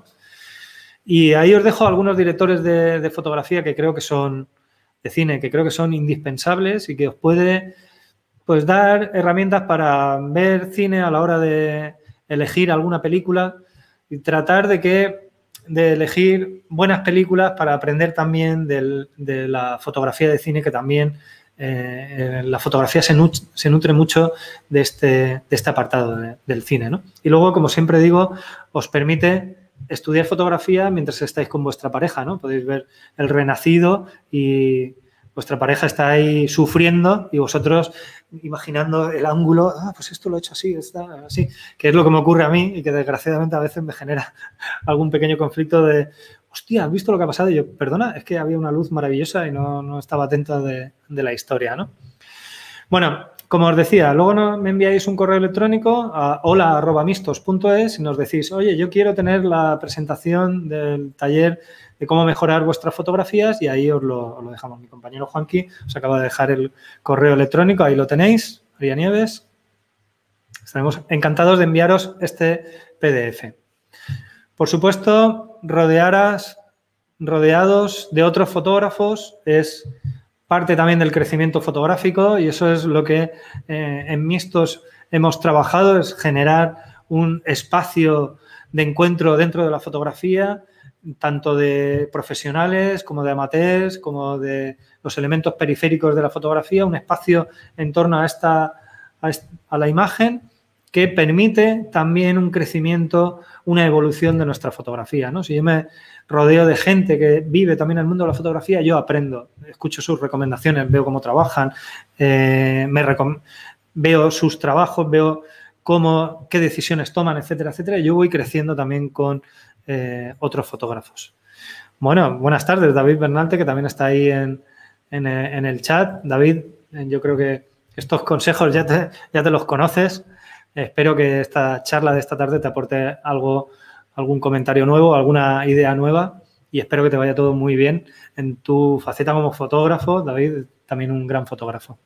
Y ahí os dejo algunos directores de, de fotografía que creo que son, de cine, que creo que son indispensables y que os puede... pues dar herramientas para ver cine a la hora de elegir alguna película y tratar de que de elegir buenas películas para aprender también del, de la fotografía de cine, que también eh, la fotografía se, nut se nutre mucho de este, de este apartado de, del cine, ¿no? Y luego, como siempre digo, os permite estudiar fotografía mientras estáis con vuestra pareja, ¿no? Podéis ver El Renacido y vuestra pareja está ahí sufriendo y vosotros imaginando el ángulo, ah, pues esto lo he hecho así, está así, que es lo que me ocurre a mí y que desgraciadamente a veces me genera algún pequeño conflicto de, hostia, ¿has visto lo que ha pasado? Y yo, perdona, es que había una luz maravillosa y no, no estaba atento de, de la historia, ¿no? Bueno, como os decía, luego no, me enviáis un correo electrónico a hola arroba mistos punto es y nos decís, oye, yo quiero tener la presentación del taller de cómo mejorar vuestras fotografías y ahí os lo, os lo dejamos. Mi compañero Juanqui os acaba de dejar el correo electrónico, ahí lo tenéis, María Nieves. Estaremos encantados de enviaros este P D F. Por supuesto, rodearas, rodeados de otros fotógrafos es parte también del crecimiento fotográfico y eso es lo que eh, en Mistos hemos trabajado, es generar un espacio de encuentro dentro de la fotografía, tanto de profesionales como de amateurs, como de los elementos periféricos de la fotografía, un espacio en torno a, esta, a, esta, a la imagen que permite también un crecimiento, una evolución de nuestra fotografía, ¿no? Si yo me rodeo de gente que vive también el mundo de la fotografía, yo aprendo, escucho sus recomendaciones, veo cómo trabajan, eh, me veo sus trabajos, veo cómo, qué decisiones toman, etcétera, etcétera, y yo voy creciendo también con eh, otros fotógrafos. Bueno, buenas tardes, David Bernalte, que también está ahí en, en, en el chat. David, yo creo que estos consejos ya te, ya te los conoces. Espero que esta charla de esta tarde te aporte algo, algún comentario nuevo, alguna idea nueva y espero que te vaya todo muy bien en tu faceta como fotógrafo. David, también un gran fotógrafo.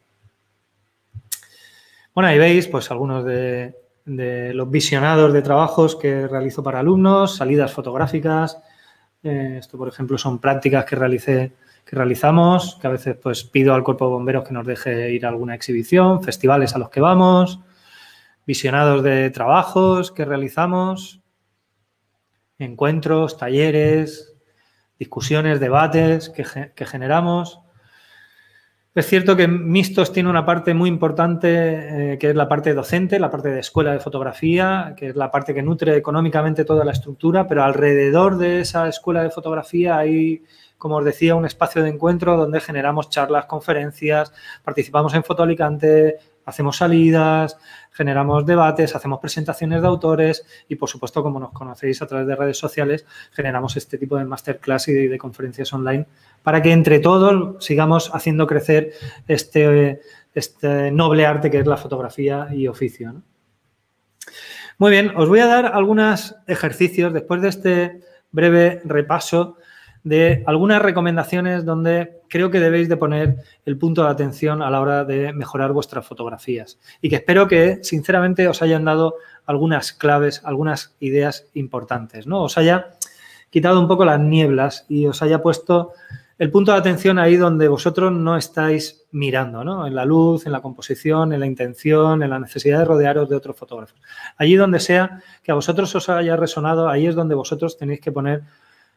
Bueno, ahí veis pues algunos de, de los visionados de trabajos que realizo para alumnos, salidas fotográficas. Eh, esto, por ejemplo, son prácticas que realicé, que realizamos, que a veces pues pido al Cuerpo de Bomberos que nos deje ir a alguna exhibición, festivales a los que vamos, visionados de trabajos que realizamos, encuentros, talleres, discusiones, debates que, que generamos. Es cierto que Mistos tiene una parte muy importante eh, que es la parte docente, la parte de escuela de fotografía, que es la parte que nutre económicamente toda la estructura, pero alrededor de esa escuela de fotografía hay, como os decía, un espacio de encuentro donde generamos charlas, conferencias, participamos en Foto Alicante, hacemos salidas, generamos debates, hacemos presentaciones de autores y, por supuesto, como nos conocéis a través de redes sociales, generamos este tipo de masterclass y de conferencias online para que entre todos sigamos haciendo crecer este, este noble arte que es la fotografía y oficio, ¿no? Muy bien, os voy a dar algunos ejercicios después de este breve repaso de algunas recomendaciones donde creo que debéis de poner el punto de atención a la hora de mejorar vuestras fotografías y que espero que, sinceramente, os hayan dado algunas claves, algunas ideas importantes, ¿no? Os haya quitado un poco las nieblas y os haya puesto el punto de atención ahí donde vosotros no estáis mirando, ¿no? En la luz, en la composición, en la intención, en la necesidad de rodearos de otros fotógrafos. Allí donde sea que a vosotros os haya resonado, ahí es donde vosotros tenéis que poner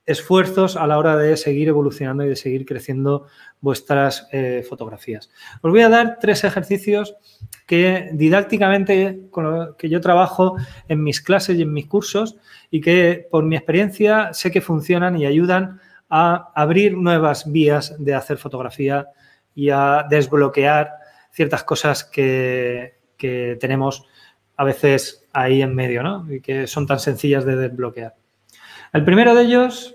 esfuerzos a la hora de seguir evolucionando y de seguir creciendo vuestras eh, fotografías. Os voy a dar tres ejercicios que didácticamente con lo que yo trabajo en mis clases y en mis cursos y que por mi experiencia sé que funcionan y ayudan a abrir nuevas vías de hacer fotografía y a desbloquear ciertas cosas que, que tenemos a veces ahí en medio, ¿no? Y que son tan sencillas de desbloquear. El primero de ellos,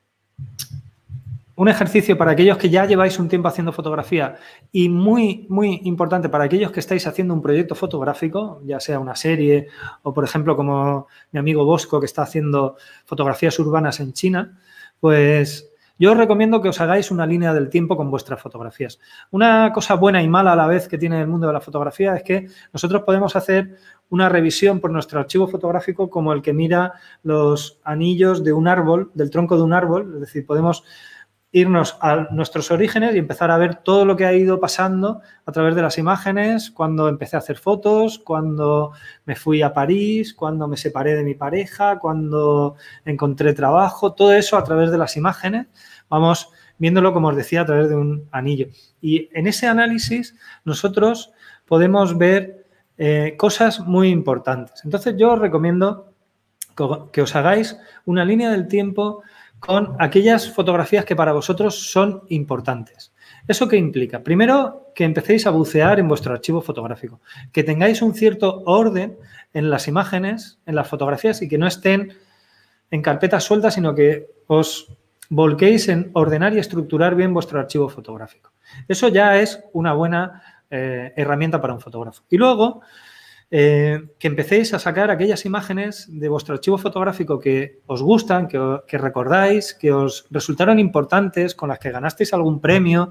un ejercicio para aquellos que ya lleváis un tiempo haciendo fotografía y muy, muy importante para aquellos que estáis haciendo un proyecto fotográfico, ya sea una serie o, por ejemplo, como mi amigo Bosco, que está haciendo fotografías urbanas en China, pues yo os recomiendo que os hagáis una línea del tiempo con vuestras fotografías. Una cosa buena y mala a la vez que tiene el mundo de la fotografía es que nosotros podemos hacer una revisión por nuestro archivo fotográfico como el que mira los anillos de un árbol, del tronco de un árbol. Es decir, podemos irnos a nuestros orígenes y empezar a ver todo lo que ha ido pasando a través de las imágenes, cuando empecé a hacer fotos, cuando me fui a París, cuando me separé de mi pareja, cuando encontré trabajo, todo eso a través de las imágenes. Vamos viéndolo, como os decía, a través de un anillo. Y en ese análisis nosotros podemos ver eh, cosas muy importantes. Entonces yo os recomiendo que os hagáis una línea del tiempo con aquellas fotografías que para vosotros son importantes. ¿Eso qué implica? Primero, que empecéis a bucear en vuestro archivo fotográfico, que tengáis un cierto orden en las imágenes, en las fotografías y que no estén en carpetas sueltas, sino que os volquéis en ordenar y estructurar bien vuestro archivo fotográfico. Eso ya es una buena eh, herramienta para un fotógrafo. Y luego, Eh, que empecéis a sacar aquellas imágenes de vuestro archivo fotográfico que os gustan, que, que recordáis, que os resultaron importantes, con las que ganasteis algún premio,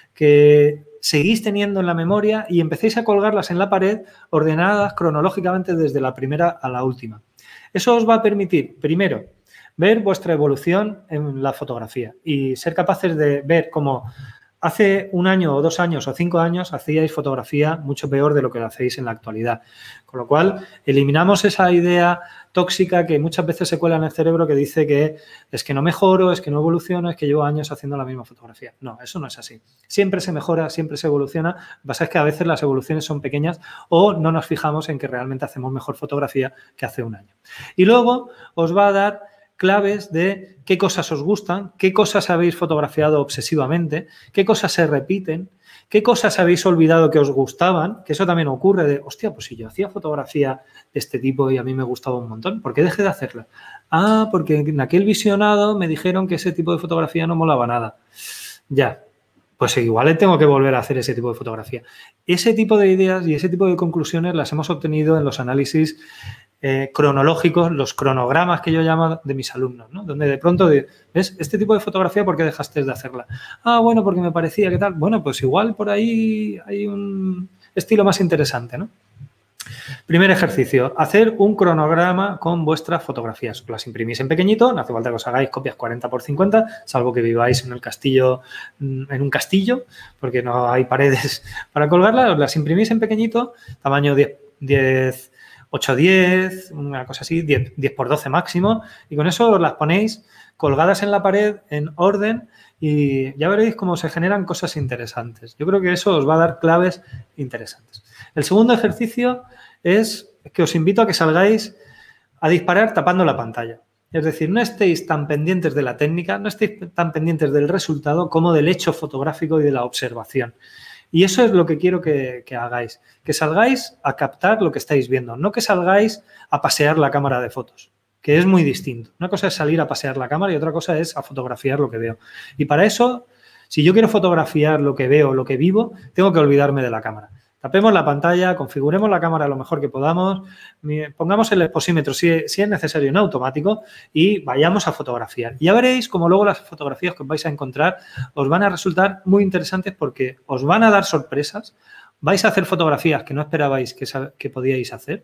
que seguís teniendo en la memoria y empecéis a colgarlas en la pared ordenadas cronológicamente desde la primera a la última. Eso os va a permitir, primero, ver vuestra evolución en la fotografía y ser capaces de ver cómo hace un año o dos años o cinco años hacíais fotografía mucho peor de lo que lo hacéis en la actualidad. Con lo cual, eliminamos esa idea tóxica que muchas veces se cuela en el cerebro que dice que es que no mejoro, es que no evoluciono, es que llevo años haciendo la misma fotografía. No, eso no es así. Siempre se mejora, siempre se evoluciona. Lo que pasa es que a veces las evoluciones son pequeñas o no nos fijamos en que realmente hacemos mejor fotografía que hace un año. Y luego os va a dar claves de qué cosas os gustan, qué cosas habéis fotografiado obsesivamente, qué cosas se repiten, qué cosas habéis olvidado que os gustaban, que eso también ocurre de, hostia, pues si yo hacía fotografía de este tipo y a mí me gustaba un montón, ¿por qué dejé de hacerla? Ah, porque en aquel visionado me dijeron que ese tipo de fotografía no molaba nada. Ya, pues igual tengo que volver a hacer ese tipo de fotografía. Ese tipo de ideas y ese tipo de conclusiones las hemos obtenido en los análisis Eh, cronológicos, los cronogramas que yo llamo de mis alumnos, ¿no? Donde de pronto, ¿ves? Este tipo de fotografía, ¿por qué dejaste de hacerla? Ah, bueno, porque me parecía que tal. Bueno, pues igual por ahí hay un estilo más interesante, ¿no? Primer ejercicio, hacer un cronograma con vuestras fotografías. Las imprimís en pequeñito, no hace falta que os hagáis copias cuarenta por cincuenta, salvo que viváis en el castillo, en un castillo, porque no hay paredes para colgarlas, os las imprimís en pequeñito, tamaño diez ocho diez, una cosa así, diez, diez por doce máximo, y con eso las ponéis colgadas en la pared en orden y ya veréis cómo se generan cosas interesantes. Yo creo que eso os va a dar claves interesantes. El segundo ejercicio es que os invito a que salgáis a disparar tapando la pantalla. Es decir, no estéis tan pendientes de la técnica, no estéis tan pendientes del resultado como del hecho fotográfico y de la observación. Y eso es lo que quiero que, que hagáis, que salgáis a captar lo que estáis viendo, no que salgáis a pasear la cámara de fotos, que es muy distinto. Una cosa es salir a pasear la cámara y otra cosa es a fotografiar lo que veo. Y para eso, si yo quiero fotografiar lo que veo, lo que vivo, tengo que olvidarme de la cámara. Tapemos la pantalla, configuremos la cámara lo mejor que podamos, pongamos el exposímetro si, si es necesario en automático y vayamos a fotografiar. Y ya veréis como luego las fotografías que os vais a encontrar os van a resultar muy interesantes porque os van a dar sorpresas, vais a hacer fotografías que no esperabais que, que podíais hacer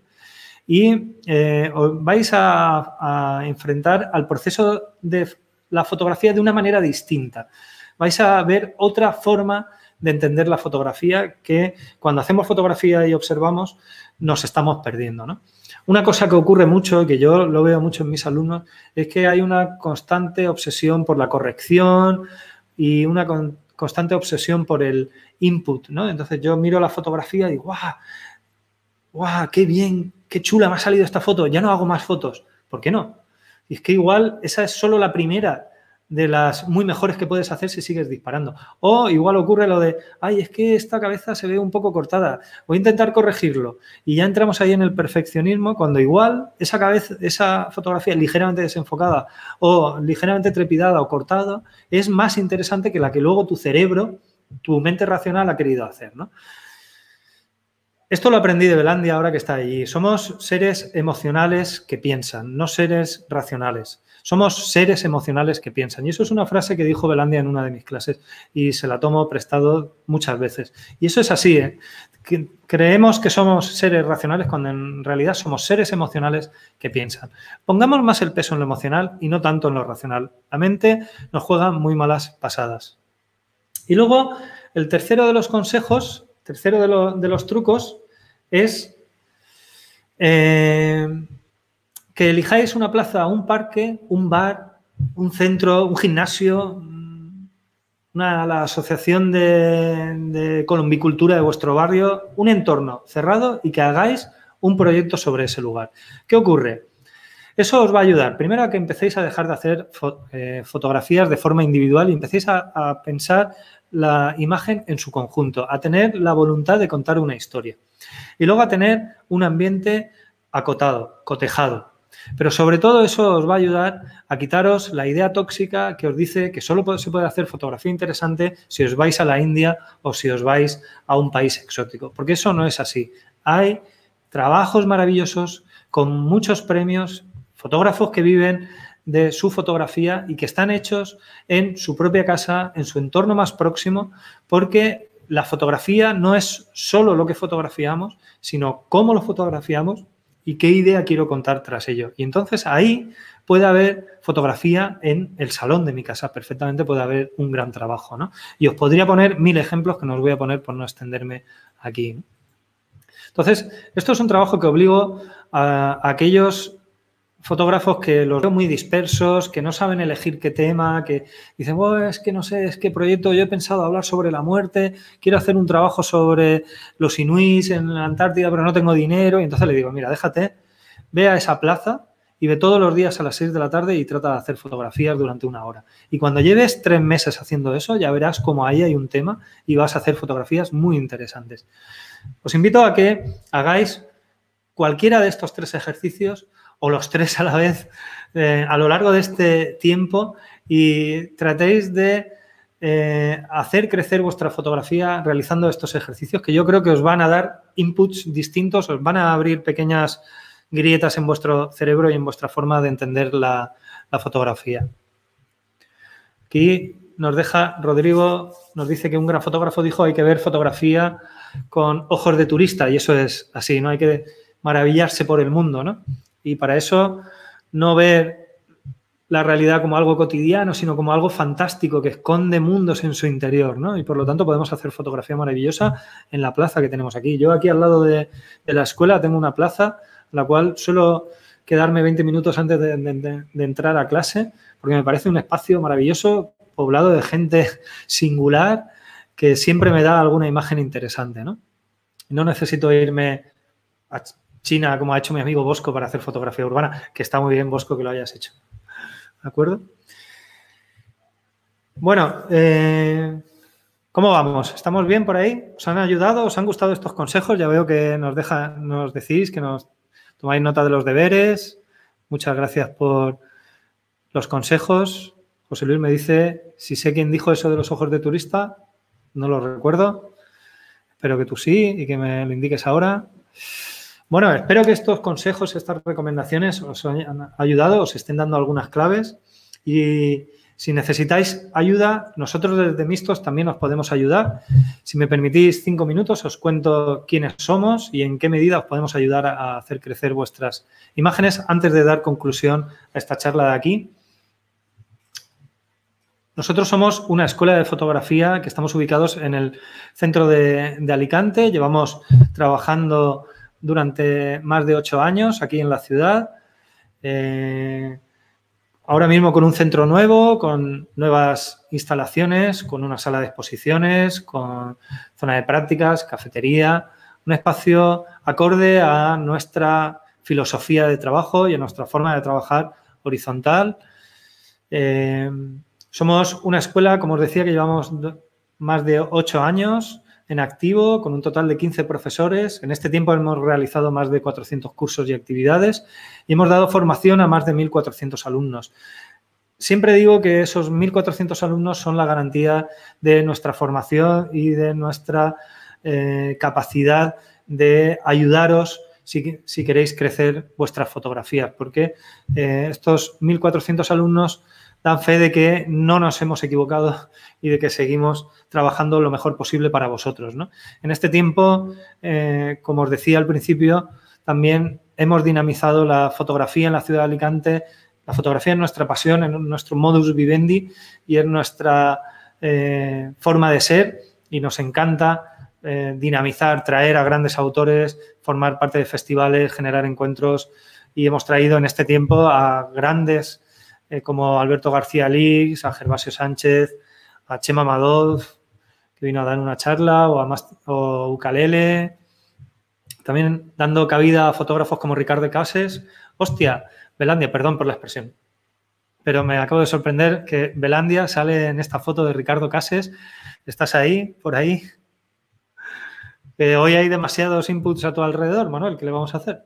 y eh, os vais a, a enfrentar al proceso de la fotografía de una manera distinta. Vais a ver otra forma de entender la fotografía que cuando hacemos fotografía y observamos nos estamos perdiendo, ¿no? Una cosa que ocurre mucho, que yo lo veo mucho en mis alumnos, es que hay una constante obsesión por la corrección y una con, constante obsesión por el input, ¿no? Entonces yo miro la fotografía y digo, ¡guau! ¡Guau! ¡Qué bien! ¡Qué chula me ha salido esta foto! Ya no hago más fotos. ¿Por qué no? Y es que igual esa es solo la primera de las muy mejores que puedes hacer si sigues disparando. O igual ocurre lo de, ay, es que esta cabeza se ve un poco cortada, voy a intentar corregirlo. Y ya entramos ahí en el perfeccionismo cuando igual esa cabeza, esa fotografía ligeramente desenfocada o ligeramente trepidada o cortada es más interesante que la que luego tu cerebro, tu mente racional ha querido hacer, ¿no? Esto lo aprendí de Belandia ahora que está allí. Somos seres emocionales que piensan, no seres racionales. Somos seres emocionales que piensan. Y eso es una frase que dijo Belandia en una de mis clases y se la tomo prestado muchas veces. Y eso es así, ¿eh? Que creemos que somos seres racionales cuando en realidad somos seres emocionales que piensan. Pongamos más el peso en lo emocional y no tanto en lo racional. La mente nos juega muy malas pasadas. Y luego, el tercero de los consejos, tercero de, lo, de los trucos es eh, que elijáis una plaza, un parque, un bar, un centro, un gimnasio, una, la asociación de, de columbicultura de vuestro barrio, un entorno cerrado y que hagáis un proyecto sobre ese lugar. ¿Qué ocurre? Eso os va a ayudar, primero, a que empecéis a dejar de hacer fo eh, fotografías de forma individual y empecéis a, a pensar la imagen en su conjunto, a tener la voluntad de contar una historia. Y luego a tener un ambiente acotado, cotejado. Pero sobre todo eso os va a ayudar a quitaros la idea tóxica que os dice que solo se puede hacer fotografía interesante si os vais a la India o si os vais a un país exótico. Porque eso no es así. Hay trabajos maravillosos con muchos premios, fotógrafos que viven de su fotografía y que están hechos en su propia casa, en su entorno más próximo, porque la fotografía no es solo lo que fotografiamos, sino cómo lo fotografiamos y qué idea quiero contar tras ello. Y entonces ahí puede haber fotografía en el salón de mi casa, perfectamente puede haber un gran trabajo, ¿no? Y os podría poner mil ejemplos que no os voy a poner por no extenderme aquí, ¿no? Entonces, esto es un trabajo que obligo a, a aquellos fotógrafos que los veo muy dispersos, que no saben elegir qué tema, que dicen, oh, es que no sé, es qué proyecto, yo he pensado hablar sobre la muerte, quiero hacer un trabajo sobre los inuits en la Antártida, pero no tengo dinero. Y entonces le digo, mira, déjate, ve a esa plaza y ve todos los días a las seis de la tarde y trata de hacer fotografías durante una hora. Y cuando lleves tres meses haciendo eso, ya verás cómo ahí hay un tema y vas a hacer fotografías muy interesantes. Os invito a que hagáis cualquiera de estos tres ejercicios o los tres a la vez eh, a lo largo de este tiempo y tratéis de eh, hacer crecer vuestra fotografía realizando estos ejercicios que yo creo que os van a dar inputs distintos, os van a abrir pequeñas grietas en vuestro cerebro y en vuestra forma de entender la, la fotografía. Aquí nos deja Rodrigo, nos dice que un gran fotógrafo dijo hay que ver fotografía con ojos de turista y eso es así, ¿no? Hay que maravillarse por el mundo, ¿no? Y para eso no ver la realidad como algo cotidiano, sino como algo fantástico que esconde mundos en su interior, ¿no? Y por lo tanto podemos hacer fotografía maravillosa en la plaza que tenemos aquí. Yo aquí al lado de, de la escuela tengo una plaza en la cual suelo quedarme veinte minutos antes de, de, de entrar a clase porque me parece un espacio maravilloso, poblado de gente singular que siempre me da alguna imagen interesante, ¿no? No necesito irme a China, como ha hecho mi amigo Bosco, para hacer fotografía urbana, que está muy bien, Bosco, que lo hayas hecho. ¿De acuerdo? Bueno, eh, ¿cómo vamos? ¿Estamos bien por ahí? ¿Os han ayudado? ¿Os han gustado estos consejos? Ya veo que nos, deja, nos decís, que nos tomáis nota de los deberes. Muchas gracias por los consejos. José Luis me dice, si sé quién dijo eso de los ojos de turista, no lo recuerdo. Espero que tú sí y que me lo indiques ahora. Bueno, espero que estos consejos, estas recomendaciones os hayan ayudado, os estén dando algunas claves y si necesitáis ayuda, nosotros desde Mistos también os podemos ayudar. Si me permitís cinco minutos, os cuento quiénes somos y en qué medida os podemos ayudar a hacer crecer vuestras imágenes antes de dar conclusión a esta charla de aquí. Nosotros somos una escuela de fotografía que estamos ubicados en el centro de, de Alicante. Llevamos trabajando durante más de ocho años aquí en la ciudad. Eh, ahora mismo con un centro nuevo, con nuevas instalaciones, con una sala de exposiciones, con zona de prácticas, cafetería, un espacio acorde a nuestra filosofía de trabajo y a nuestra forma de trabajar horizontal. Eh, somos una escuela, como os decía, que llevamos más de ocho años en activo, con un total de quince profesores. En este tiempo hemos realizado más de cuatrocientos cursos y actividades y hemos dado formación a más de mil cuatrocientos alumnos. Siempre digo que esos mil cuatrocientos alumnos son la garantía de nuestra formación y de nuestra eh, capacidad de ayudaros si, si queréis crecer vuestras fotografías, porque eh, estos mil cuatrocientos alumnos dan fe de que no nos hemos equivocado y de que seguimos trabajando lo mejor posible para vosotros, ¿no? En este tiempo, eh, como os decía al principio, también hemos dinamizado la fotografía en la ciudad de Alicante. La fotografía es nuestra pasión, es nuestro modus vivendi y es nuestra eh, forma de ser y nos encanta eh, dinamizar, traer a grandes autores, formar parte de festivales, generar encuentros y hemos traído en este tiempo a grandes Eh, como Alberto García Lix, a Gervasio Sánchez, a Chema Madoz, que vino a dar una charla, o a Mas, o Ukalele, también dando cabida a fotógrafos como Ricardo Cases. Hostia, Belandia, perdón por la expresión, pero me acabo de sorprender que Belandia sale en esta foto de Ricardo Cases. ¿Estás ahí, por ahí? Que hoy hay demasiados inputs a tu alrededor, Manuel, ¿qué le vamos a hacer?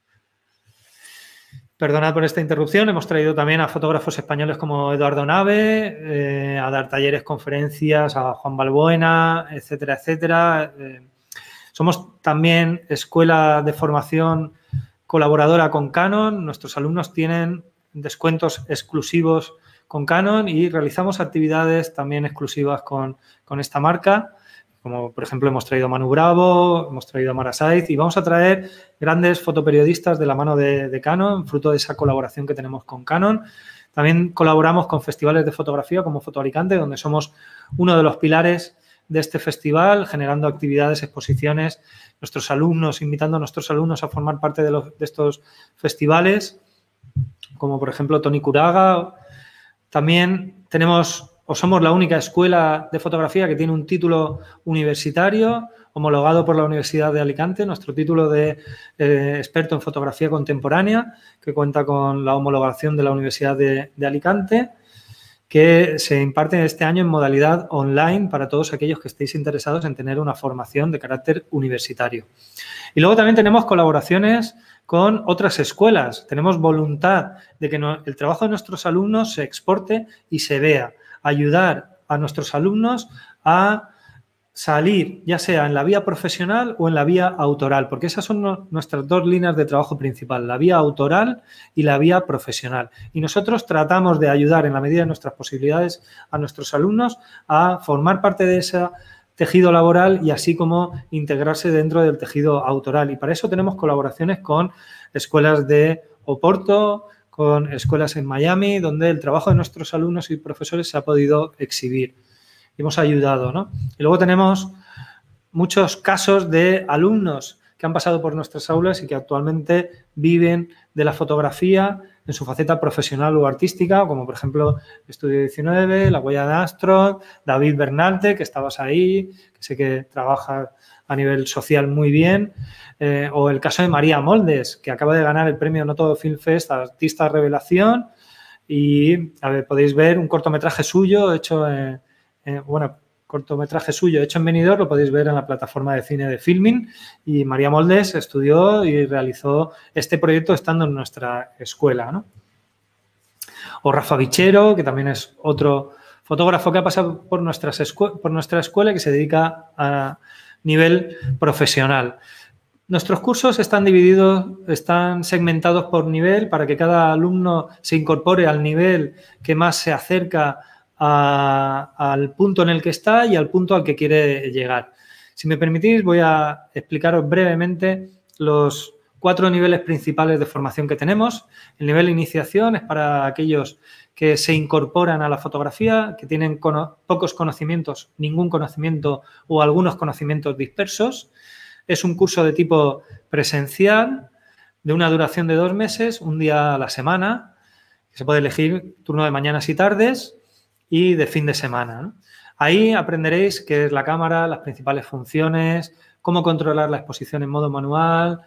Perdonad por esta interrupción, hemos traído también a fotógrafos españoles como Eduardo Nave, eh, a dar talleres, conferencias, a Juan Balbuena, etcétera, etcétera. Eh, somos también escuela de formación colaboradora con Canon. Nuestros alumnos tienen descuentos exclusivos con Canon y realizamos actividades también exclusivas con, con esta marca. Como, por ejemplo, hemos traído a Manu Bravo, hemos traído a Mara Saiz y vamos a traer grandes fotoperiodistas de la mano de, de Canon, fruto de esa colaboración que tenemos con Canon. También colaboramos con festivales de fotografía como Foto Alicante, donde somos uno de los pilares de este festival, generando actividades, exposiciones, nuestros alumnos, invitando a nuestros alumnos a formar parte de, los, de estos festivales, como por ejemplo Toni Curaga. También tenemos o somos la única escuela de fotografía que tiene un título universitario homologado por la Universidad de Alicante, nuestro título de eh, experto en fotografía contemporánea, que cuenta con la homologación de la Universidad de, de Alicante, que se imparte este año en modalidad online para todos aquellos que estéis interesados en tener una formación de carácter universitario. Y luego también tenemos colaboraciones con otras escuelas. Tenemos voluntad de que no, el trabajo de nuestros alumnos se exporte y se vea. Ayudar a nuestros alumnos a salir, ya sea en la vía profesional o en la vía autoral, porque esas son no, nuestras dos líneas de trabajo principal, la vía autoral y la vía profesional. Y nosotros tratamos de ayudar en la medida de nuestras posibilidades a nuestros alumnos a formar parte de ese tejido laboral y así como integrarse dentro del tejido autoral. Y para eso tenemos colaboraciones con escuelas de Oporto, con escuelas en Miami, donde el trabajo de nuestros alumnos y profesores se ha podido exhibir. Y hemos ayudado, ¿no? Y luego tenemos muchos casos de alumnos que han pasado por nuestras aulas y que actualmente viven de la fotografía en su faceta profesional o artística, como por ejemplo Estudio diecinueve, La Huella de Astro, David Bernalte, que estabas ahí, que sé que trabaja a nivel social muy bien, eh, o el caso de María Moldes, que acaba de ganar el premio Noto Film Fest Artista Revelación y a ver, podéis ver un cortometraje suyo hecho en, en, bueno, cortometraje suyo hecho en Benidorm, lo podéis ver en la plataforma de cine de Filmin y María Moldes estudió y realizó este proyecto estando en nuestra escuela, ¿no? O Rafa Bichero, que también es otro fotógrafo que ha pasado por, nuestras escu- por nuestra escuela y que se dedica a nivel profesional. Nuestros cursos están divididos, están segmentados por nivel para que cada alumno se incorpore al nivel que más se acerca a, al punto en el que está y al punto al que quiere llegar. Si me permitís, voy a explicaros brevemente los cuatro niveles principales de formación que tenemos. El nivel de iniciación es para aquellos que se incorporan a la fotografía, que tienen cono- pocos conocimientos, ningún conocimiento o algunos conocimientos dispersos. Es un curso de tipo presencial, de una duración de dos meses, un día a la semana. Se puede elegir turno de mañanas y tardes y de fin de semana, ¿no? Ahí aprenderéis qué es la cámara, las principales funciones, cómo controlar la exposición en modo manual.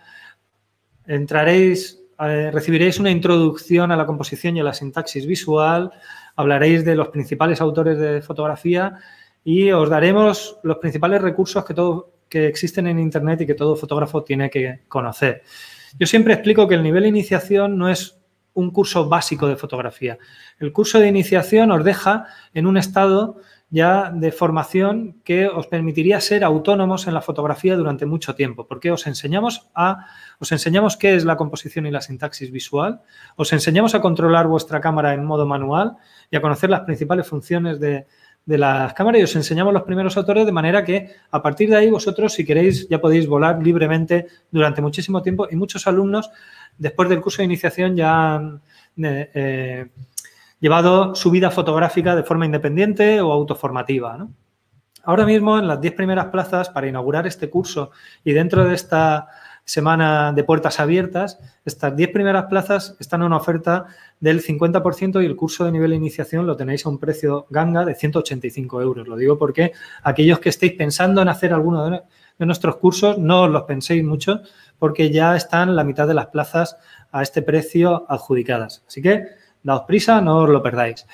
Entraréis, eh, recibiréis una introducción a la composición y a la sintaxis visual. Hablaréis de los principales autores de fotografía y os daremos los principales recursos que, todo, que existen en Internet y que todo fotógrafo tiene que conocer. Yo siempre explico que el nivel de iniciación no es un curso básico de fotografía. El curso de iniciación os deja en un estado ya de formación que os permitiría ser autónomos en la fotografía durante mucho tiempo, porque os enseñamos a, os enseñamos qué es la composición y la sintaxis visual, os enseñamos a controlar vuestra cámara en modo manual y a conocer las principales funciones de, de las cámaras y os enseñamos los primeros autores de manera que a partir de ahí vosotros, si queréis, ya podéis volar libremente durante muchísimo tiempo y muchos alumnos después del curso de iniciación ya han eh, eh, llevado su vida fotográfica de forma independiente o autoformativa, ¿no? Ahora mismo, en las diez primeras plazas para inaugurar este curso y dentro de esta semana de puertas abiertas, estas diez primeras plazas están en una oferta del cincuenta por ciento y el curso de nivel de iniciación lo tenéis a un precio ganga de ciento ochenta y cinco euros. Lo digo porque aquellos que estéis pensando en hacer alguno de, de nuestros cursos, no os los penséis mucho porque ya están la mitad de las plazas a este precio adjudicadas. Así que daos prisa, no os lo perdáis.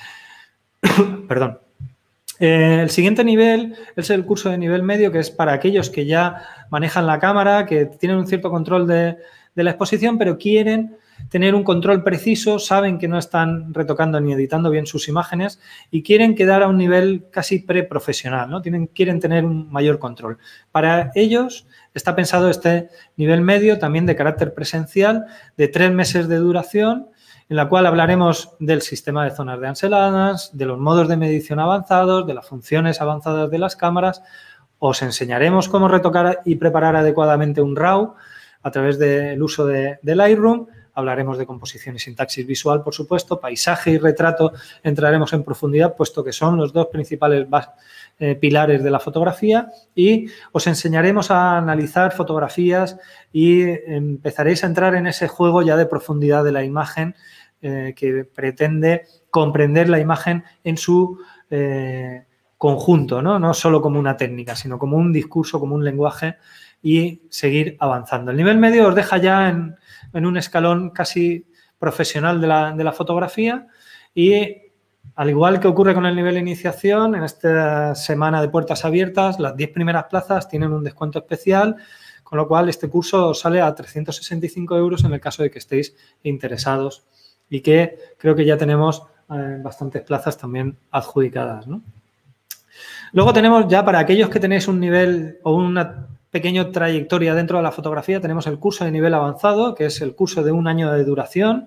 Perdón. Eh, el siguiente nivel es el curso de nivel medio, que es para aquellos que ya manejan la cámara, que tienen un cierto control de, de la exposición, pero quieren tener un control preciso, saben que no están retocando ni editando bien sus imágenes y quieren quedar a un nivel casi preprofesional, ¿no? Tienen, quieren tener un mayor control. Para ellos está pensado este nivel medio también de carácter presencial, de tres meses de duración, en la cual hablaremos del sistema de zonas de Ansel-Adams, de los modos de medición avanzados, de las funciones avanzadas de las cámaras. Os enseñaremos cómo retocar y preparar adecuadamente un RAW a través del uso de, de Lightroom. Hablaremos de composición y sintaxis visual, por supuesto, paisaje y retrato entraremos en profundidad, puesto que son los dos principales eh, pilares de la fotografía y os enseñaremos a analizar fotografías y empezaréis a entrar en ese juego ya de profundidad de la imagen eh, que pretende comprender la imagen en su eh, conjunto, ¿no? No solo como una técnica, sino como un discurso, como un lenguaje y seguir avanzando. El nivel medio os deja ya en, en un escalón casi profesional de la, de la fotografía y al igual que ocurre con el nivel de iniciación, en esta semana de puertas abiertas, las diez primeras plazas tienen un descuento especial, con lo cual este curso sale a trescientos sesenta y cinco euros en el caso de que estéis interesados y que creo que ya tenemos eh, bastantes plazas también adjudicadas, ¿no? Luego tenemos ya para aquellos que tenéis un nivel o una pequeña trayectoria dentro de la fotografía, tenemos el curso de nivel avanzado, que es el curso de un año de duración,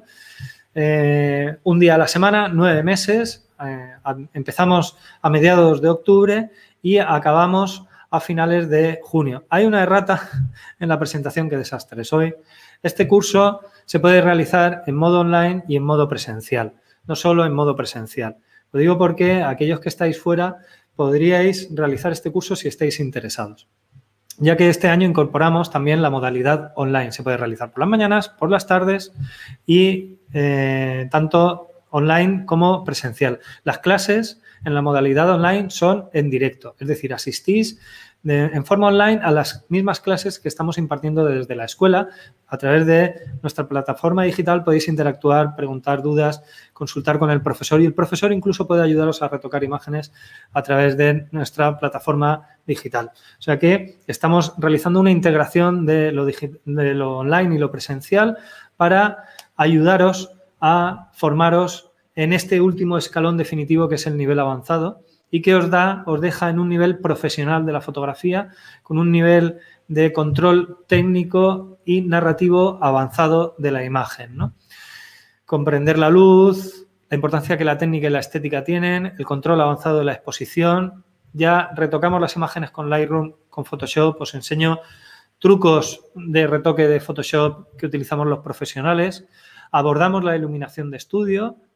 eh, un día a la semana, nueve meses. Eh, a, empezamos a mediados de octubre y acabamos a finales de junio. Hay una errata en la presentación, qué desastre soy. Este curso se puede realizar en modo online y en modo presencial, no solo en modo presencial. Lo digo porque aquellos que estáis fuera podríais realizar este curso si estáis interesados, ya que este año incorporamos también la modalidad online. Se puede realizar por las mañanas, por las tardes y eh, tanto online como presencial. Las clases en la modalidad online son en directo, es decir, asistís de, en forma online a las mismas clases que estamos impartiendo desde la escuela. A través de nuestra plataforma digital podéis interactuar, preguntar dudas, consultar con el profesor y el profesor incluso puede ayudaros a retocar imágenes a través de nuestra plataforma digital. O sea que estamos realizando una integración de lo, de lo online y lo presencial para ayudaros a formaros en este último escalón definitivo que es el nivel avanzado y que os da, os deja en un nivel profesional de la fotografía con un nivel de control técnico y narrativo avanzado de la imagen, ¿no? Comprender la luz, la importancia que la técnica y la estética tienen, el control avanzado de la exposición. Ya retocamos las imágenes con Lightroom, con Photoshop, os enseño trucos de retoque de Photoshop que utilizamos los profesionales. Abordamos la iluminación de estudio a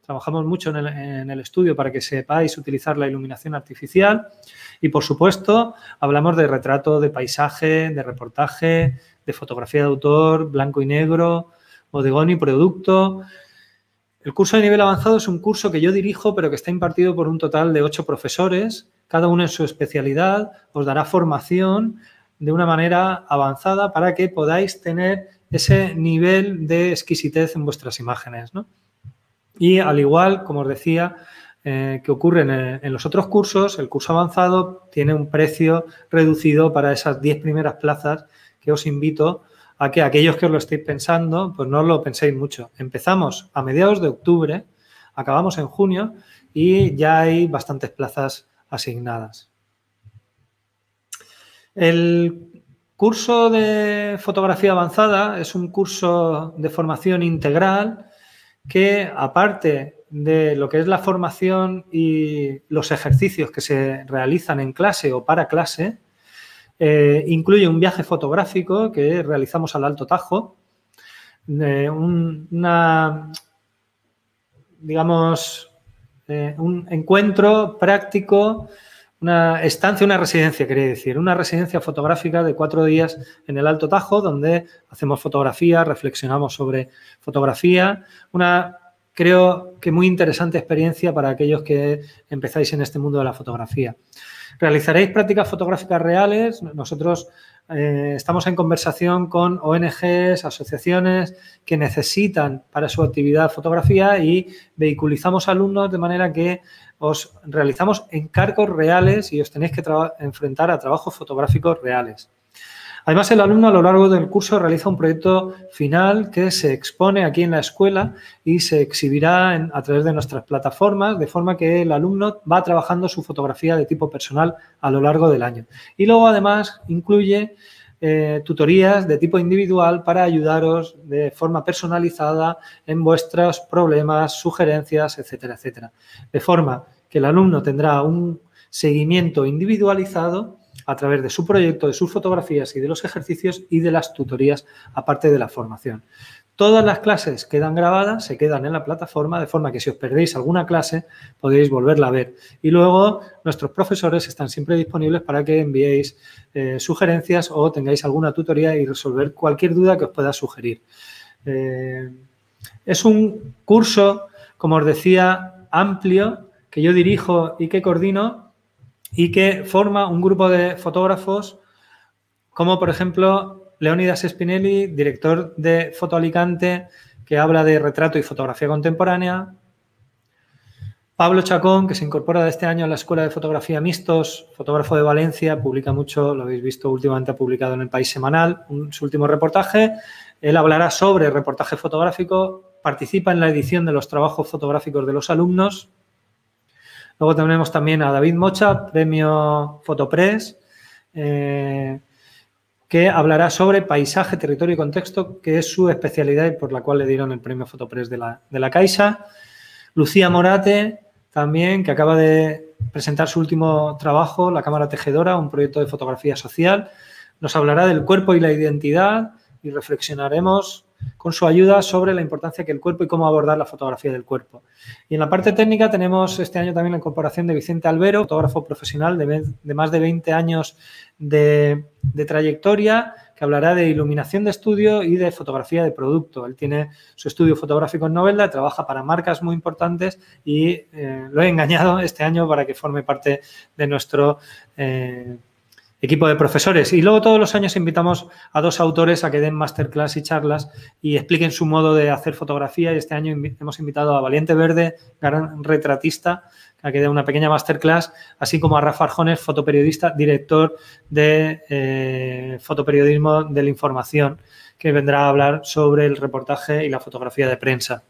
trabajamos mucho en el, en el estudio para que sepáis utilizar la iluminación artificial y, por supuesto, hablamos de retrato, de paisaje, de reportaje, de fotografía de autor, blanco y negro, bodegón y producto. El curso de nivel avanzado es un curso que yo dirijo, pero que está impartido por un total de ocho profesores, cada uno en su especialidad. Os dará formación de una manera avanzada para que podáis tener ese nivel de exquisitez en vuestras imágenes, ¿no? Y al igual, como os decía, eh, que ocurre en, en los otros cursos, el curso avanzado tiene un precio reducido para esas diez primeras plazas que os invito a que aquellos que os lo estéis pensando, pues no lo penséis mucho. Empezamos a mediados de octubre, acabamos en junio y ya hay bastantes plazas asignadas. El curso de fotografía avanzada es un curso de formación integral que, aparte de lo que es la formación y los ejercicios que se realizan en clase o para clase, Eh, incluye un viaje fotográfico que realizamos al Alto Tajo, eh, un, una, digamos, eh, un encuentro práctico, una estancia, una residencia, quería decir, una residencia fotográfica de cuatro días en el Alto Tajo, donde hacemos fotografía, reflexionamos sobre fotografía, una, creo que muy interesante experiencia para aquellos que empezáis en este mundo de la fotografía. Realizaréis prácticas fotográficas reales. Nosotros eh, estamos en conversación con O N Ges, asociaciones que necesitan para su actividad fotografía y vehiculizamos alumnos de manera que os realizamos encargos reales y os tenéis que enfrentar a trabajos fotográficos reales. Además, el alumno a lo largo del curso realiza un proyecto final que se expone aquí en la escuela y se exhibirá en, a través de nuestras plataformas, de forma que el alumno va trabajando su fotografía de tipo personal a lo largo del año. Y luego, además, incluye eh, tutorías de tipo individual para ayudaros de forma personalizada en vuestros problemas, sugerencias, etcétera, etcétera. De forma que el alumno tendrá un seguimiento individualizado a través de su proyecto, de sus fotografías y de los ejercicios y de las tutorías, aparte de la formación. Todas las clases quedan grabadas, se quedan en la plataforma, de forma que si os perdéis alguna clase podéis volverla a ver. Y luego nuestros profesores están siempre disponibles para que enviéis eh, sugerencias o tengáis alguna tutoría y resolver cualquier duda que os pueda sugerir. Eh, es un curso, como os decía, amplio, que yo dirijo y que coordino, y que forma un grupo de fotógrafos como, por ejemplo, Leónidas Spinelli, director de Foto Alicante, que habla de retrato y fotografía contemporánea. Pablo Chacón, que se incorpora de este año a la Escuela de Fotografía Mistos, fotógrafo de Valencia, publica mucho, lo habéis visto últimamente, ha publicado en El País Semanal un, su último reportaje. Él hablará sobre reportaje fotográfico, participa en la edición de los trabajos fotográficos de los alumnos. Luego tenemos también a David Mocha, premio Fotopress, eh, que hablará sobre paisaje, territorio y contexto, que es su especialidad y por la cual le dieron el premio Fotopress de la, de la Caixa. Lucía Morate, también, que acaba de presentar su último trabajo, La Cámara Tejedora, un proyecto de fotografía social. Nos hablará del cuerpo y la identidad y reflexionaremos con su ayuda sobre la importancia que el cuerpo y cómo abordar la fotografía del cuerpo. Y en la parte técnica tenemos este año también la incorporación de Vicente Albero, fotógrafo profesional de, de más de veinte años de, de trayectoria, que hablará de iluminación de estudio y de fotografía de producto. Él tiene su estudio fotográfico en Novelda, trabaja para marcas muy importantes y eh, lo he engañado este año para que forme parte de nuestro eh, equipo de profesores. Y luego todos los años invitamos a dos autores a que den masterclass y charlas y expliquen su modo de hacer fotografía. Y este año hemos invitado a Valiente Verde, gran retratista, a que dé una pequeña masterclass, así como a Rafa Arjones, fotoperiodista, director de eh, fotoperiodismo de la información, que vendrá a hablar sobre el reportaje y la fotografía de prensa.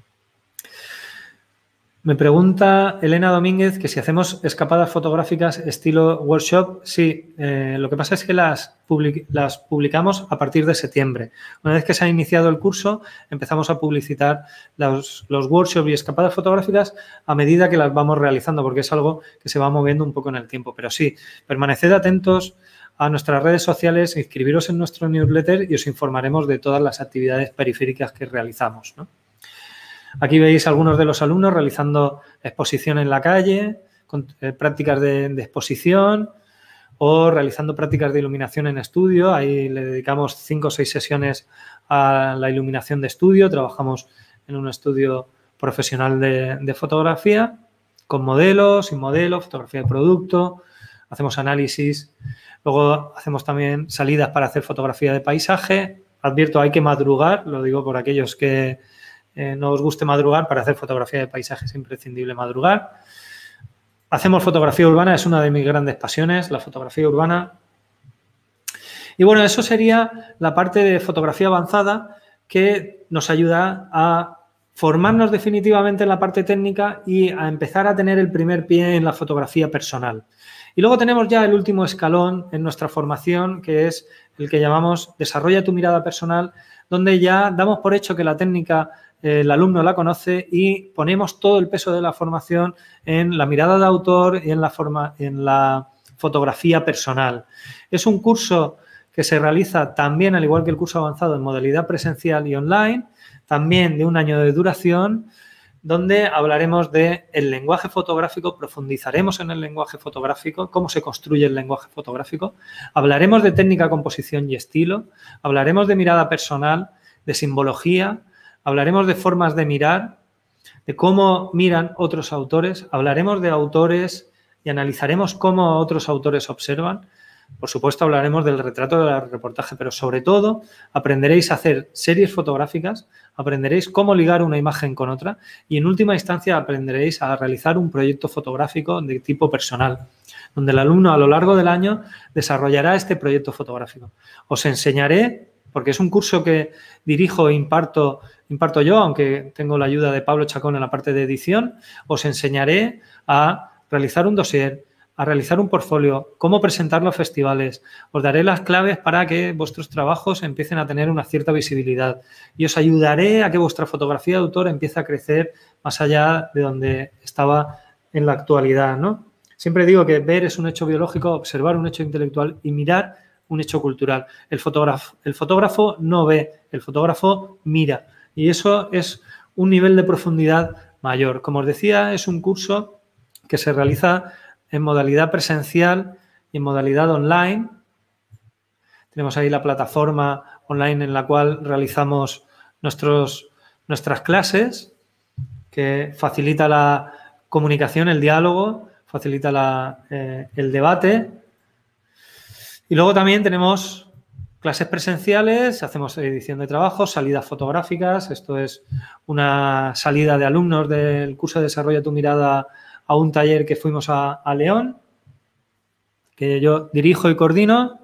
Me pregunta Elena Domínguez que si hacemos escapadas fotográficas estilo workshop. Sí, eh, lo que pasa es que las, public las publicamos a partir de septiembre. Una vez que se ha iniciado el curso, empezamos a publicitar los, los workshops y escapadas fotográficas a medida que las vamos realizando, porque es algo que se va moviendo un poco en el tiempo. Pero sí, permaneced atentos a nuestras redes sociales, inscribiros en nuestro newsletter y os informaremos de todas las actividades periféricas que realizamos, ¿no? Aquí veis algunos de los alumnos realizando exposición en la calle, con, eh, prácticas de, de exposición o realizando prácticas de iluminación en estudio. Ahí le dedicamos cinco o seis sesiones a la iluminación de estudio. Trabajamos en un estudio profesional de, de fotografía con modelos, sin modelos, fotografía de producto, hacemos análisis. Luego hacemos también salidas para hacer fotografía de paisaje. Advierto, hay que madrugar, lo digo por aquellos que eh, no os guste madrugar, para hacer fotografía de paisaje es imprescindible madrugar. Hacemos fotografía urbana, es una de mis grandes pasiones, la fotografía urbana. Y bueno, eso sería la parte de fotografía avanzada que nos ayuda a formarnos definitivamente en la parte técnica y a empezar a tener el primer pie en la fotografía personal. Y luego tenemos ya el último escalón en nuestra formación, que es el que llamamos Desarrolla tu mirada personal, donde ya damos por hecho que la técnica eh, el alumno la conoce y ponemos todo el peso de la formación en la mirada de autor y en la, forma, en la fotografía personal. Es un curso que se realiza también, al igual que el curso avanzado, en modalidad presencial y online, también de un año de duración, donde hablaremos del lenguaje fotográfico, profundizaremos en el lenguaje fotográfico, cómo se construye el lenguaje fotográfico, hablaremos de técnica, composición y estilo, hablaremos de mirada personal, de simbología, hablaremos de formas de mirar, de cómo miran otros autores, hablaremos de autores y analizaremos cómo otros autores observan. Por supuesto, hablaremos del retrato del reportaje, pero sobre todo aprenderéis a hacer series fotográficas, aprenderéis cómo ligar una imagen con otra y en última instancia aprenderéis a realizar un proyecto fotográfico de tipo personal, donde el alumno a lo largo del año desarrollará este proyecto fotográfico. Os enseñaré, porque es un curso que dirijo e imparto, imparto yo, aunque tengo la ayuda de Pablo Chacón en la parte de edición, os enseñaré a realizar un dossier, a realizar un portfolio, cómo presentarlo a festivales. Os daré las claves para que vuestros trabajos empiecen a tener una cierta visibilidad y os ayudaré a que vuestra fotografía de autor empiece a crecer más allá de donde estaba en la actualidad, ¿no? Siempre digo que ver es un hecho biológico, observar un hecho intelectual y mirar un hecho cultural. El fotógrafo, el fotógrafo no ve, el fotógrafo mira y eso es un nivel de profundidad mayor. Como os decía, es un curso que se realiza en modalidad presencial y en modalidad online. Tenemos ahí la plataforma online en la cual realizamos nuestros, nuestras clases, que facilita la comunicación, el diálogo, facilita la, eh, el debate. Y luego también tenemos clases presenciales, hacemos edición de trabajos, salidas fotográficas. Esto es una salida de alumnos del curso de Desarrolla tu mirada a un taller que fuimos a, a León, que yo dirijo y coordino,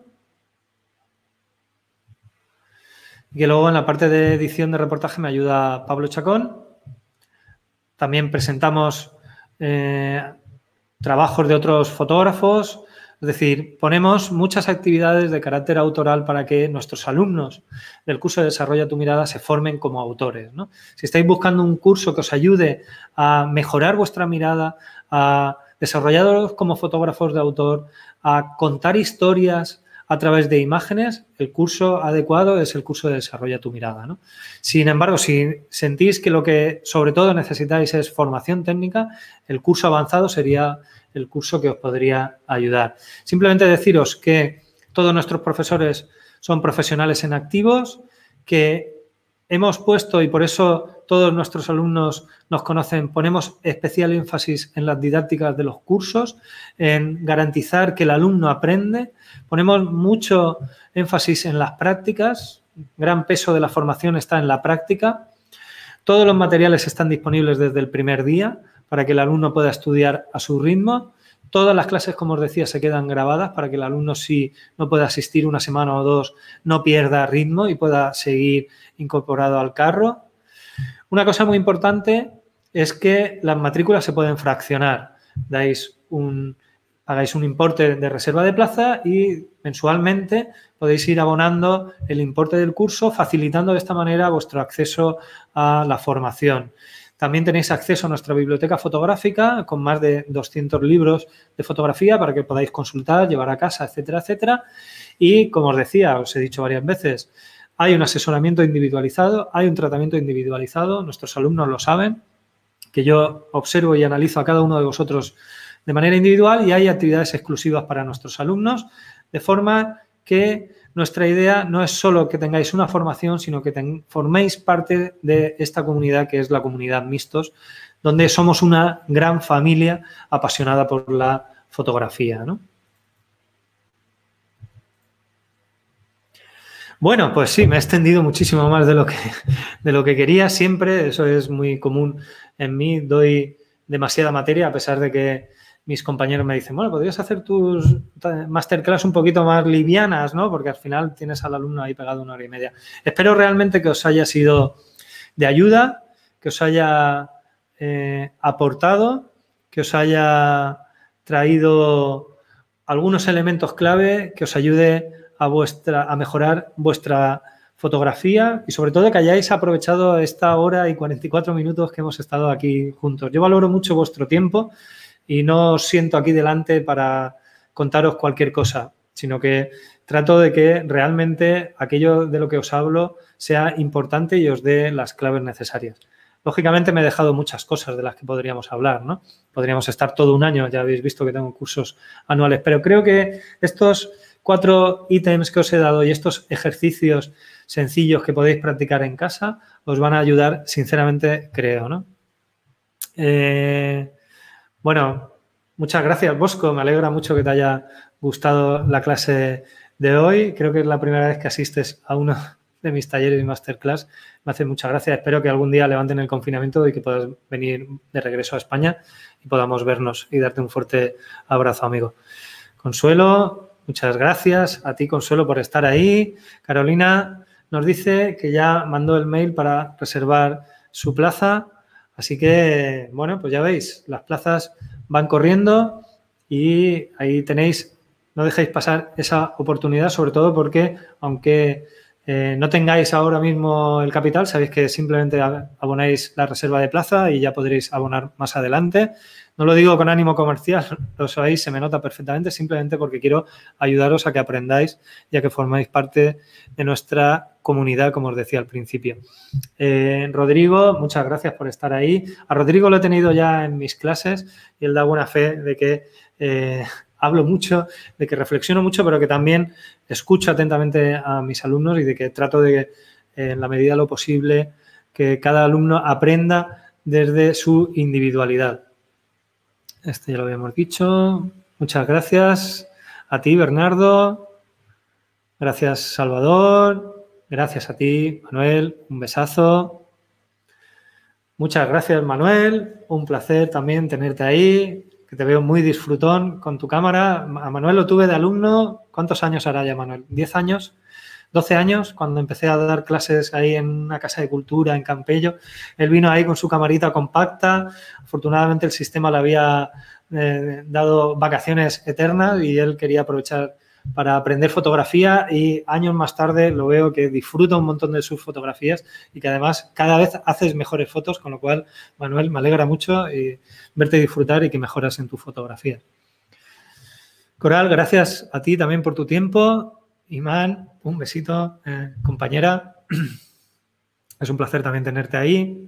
y que luego en la parte de edición de reportaje me ayuda Pablo Chacón. También presentamos eh, trabajos de otros fotógrafos, es decir, ponemos muchas actividades de carácter autoral para que nuestros alumnos del curso de Desarrolla tu mirada se formen como autores, ¿no? Si estáis buscando un curso que os ayude a mejorar vuestra mirada, a desarrollaros como fotógrafos de autor, a contar historias a través de imágenes, el curso adecuado es el curso de Desarrolla tu mirada, ¿no? Sin embargo, si sentís que lo que sobre todo necesitáis es formación técnica, el curso avanzado sería el curso que os podría ayudar. Simplemente deciros que todos nuestros profesores son profesionales en activos, que hemos puesto, y por eso todos nuestros alumnos nos conocen, ponemos especial énfasis en las didácticas de los cursos, en garantizar que el alumno aprende. Ponemos mucho énfasis en las prácticas, gran peso de la formación está en la práctica. Todos los materiales están disponibles desde el primer día para que el alumno pueda estudiar a su ritmo. Todas las clases, como os decía, se quedan grabadas para que el alumno, si no puede asistir una semana o dos, no pierda ritmo y pueda seguir incorporado al carro. Una cosa muy importante es que las matrículas se pueden fraccionar. Dais un, hagáis un importe de reserva de plaza y mensualmente podéis ir abonando el importe del curso, facilitando de esta manera vuestro acceso a la formación. También tenéis acceso a nuestra biblioteca fotográfica con más de doscientos libros de fotografía para que podáis consultar, llevar a casa, etcétera, etcétera. Y, como os decía, os he dicho varias veces, hay un asesoramiento individualizado, hay un tratamiento individualizado, nuestros alumnos lo saben, que yo observo y analizo a cada uno de vosotros de manera individual, y hay actividades exclusivas para nuestros alumnos, de forma que nuestra idea no es solo que tengáis una formación, sino que ten, forméis parte de esta comunidad que es la comunidad Mixtos, donde somos una gran familia apasionada por la fotografía, ¿no? Bueno, pues sí, me he extendido muchísimo más de lo que, de lo que quería siempre. Eso es muy común en mí. Doy demasiada materia, a pesar de que mis compañeros me dicen, bueno, podrías hacer tus masterclass un poquito más livianas, ¿no? Porque al final tienes al alumno ahí pegado una hora y media. Espero realmente que os haya sido de ayuda, que os haya eh, aportado, que os haya traído algunos elementos clave que os ayude a, vuestra, a mejorar vuestra fotografía y sobre todo que hayáis aprovechado esta hora y cuarenta y cuatro minutos que hemos estado aquí juntos. Yo valoro mucho vuestro tiempo y no os siento aquí delante para contaros cualquier cosa, sino que trato de que realmente aquello de lo que os hablo sea importante y os dé las claves necesarias. Lógicamente me he dejado muchas cosas de las que podríamos hablar, ¿no? Podríamos estar todo un año, ya habéis visto que tengo cursos anuales, pero creo que estos cuatro ítems que os he dado y estos ejercicios sencillos que podéis practicar en casa os van a ayudar, sinceramente, creo, ¿no? Eh, bueno, muchas gracias, Bosco. Me alegra mucho que te haya gustado la clase de hoy. Creo que es la primera vez que asistes a uno de mis talleres y masterclass. Me hace mucha gracia. Espero que algún día levanten el confinamiento y que puedas venir de regreso a España y podamos vernos y darte un fuerte abrazo, amigo. Consuelo, muchas gracias a ti, Consuelo, por estar ahí. Carolina nos dice que ya mandó el mail para reservar su plaza. Así que, bueno, pues ya veis, las plazas van corriendo y ahí tenéis, no dejéis pasar esa oportunidad, sobre todo porque, aunque eh, no tengáis ahora mismo el capital, sabéis que simplemente abonáis la reserva de plaza y ya podréis abonar más adelante. No lo digo con ánimo comercial, lo sabéis, se me nota perfectamente, simplemente porque quiero ayudaros a que aprendáis y a que formáis parte de nuestra comunidad, como os decía al principio. Eh, Rodrigo, muchas gracias por estar ahí. A Rodrigo lo he tenido ya en mis clases y él da buena fe de que eh, hablo mucho, de que reflexiono mucho, pero que también escucho atentamente a mis alumnos y de que trato de, eh, en la medida de lo posible, que cada alumno aprenda desde su individualidad. Este ya lo habíamos dicho. Muchas gracias a ti, Bernardo. Gracias, Salvador. Gracias a ti, Manuel. Un besazo. Muchas gracias, Manuel. Un placer también tenerte ahí, que te veo muy disfrutón con tu cámara. A Manuel lo tuve de alumno. ¿Cuántos años hará ya, Manuel? ¿diez años? doce años, cuando empecé a dar clases ahí en una casa de cultura en Campello. Él vino ahí con su camarita compacta. Afortunadamente el sistema le había eh, dado vacaciones eternas y él quería aprovechar para aprender fotografía y años más tarde lo veo que disfruta un montón de sus fotografías y que además cada vez haces mejores fotos, con lo cual, Manuel, me alegra mucho y verte disfrutar y que mejoras en tu fotografía. Coral, gracias a ti también por tu tiempo. Imán, un besito, eh, compañera. Es un placer también tenerte ahí.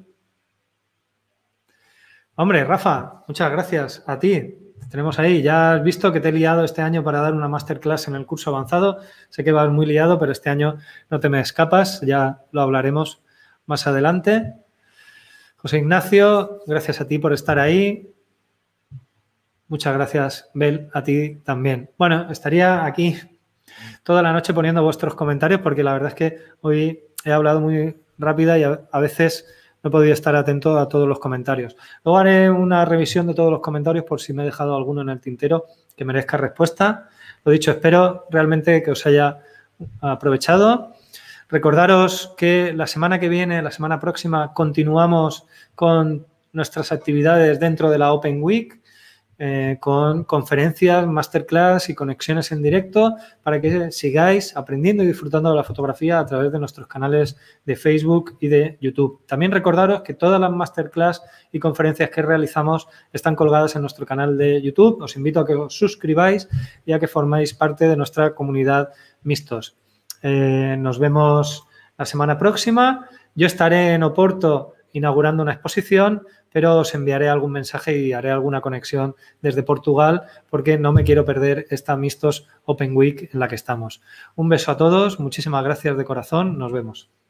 Hombre, Rafa, muchas gracias a ti. Te tenemos ahí. Ya has visto que te he liado este año para dar una masterclass en el curso avanzado. Sé que vas muy liado, pero este año no te me escapas. Ya lo hablaremos más adelante. José Ignacio, gracias a ti por estar ahí. Muchas gracias, Bel, a ti también. Bueno, estaría aquí toda la noche poniendo vuestros comentarios porque la verdad es que hoy he hablado muy rápida y a, a veces no he podido estar atento a todos los comentarios. Luego haré una revisión de todos los comentarios por si me he dejado alguno en el tintero que merezca respuesta. Lo dicho, espero realmente que os haya aprovechado. Recordaros que la semana que viene, la semana próxima, continuamos con nuestras actividades dentro de la Open Week. Eh, con conferencias, masterclass y conexiones en directo para que sigáis aprendiendo y disfrutando de la fotografía a través de nuestros canales de Facebook y de YouTube. También recordaros que todas las masterclass y conferencias que realizamos están colgadas en nuestro canal de YouTube. Os invito a que os suscribáis y a que formáis parte de nuestra comunidad Mixtos. Eh, nos vemos la semana próxima. Yo estaré en Oporto inaugurando una exposición, pero os enviaré algún mensaje y haré alguna conexión desde Portugal porque no me quiero perder esta Mistos Open Week en la que estamos. Un beso a todos, muchísimas gracias de corazón, nos vemos.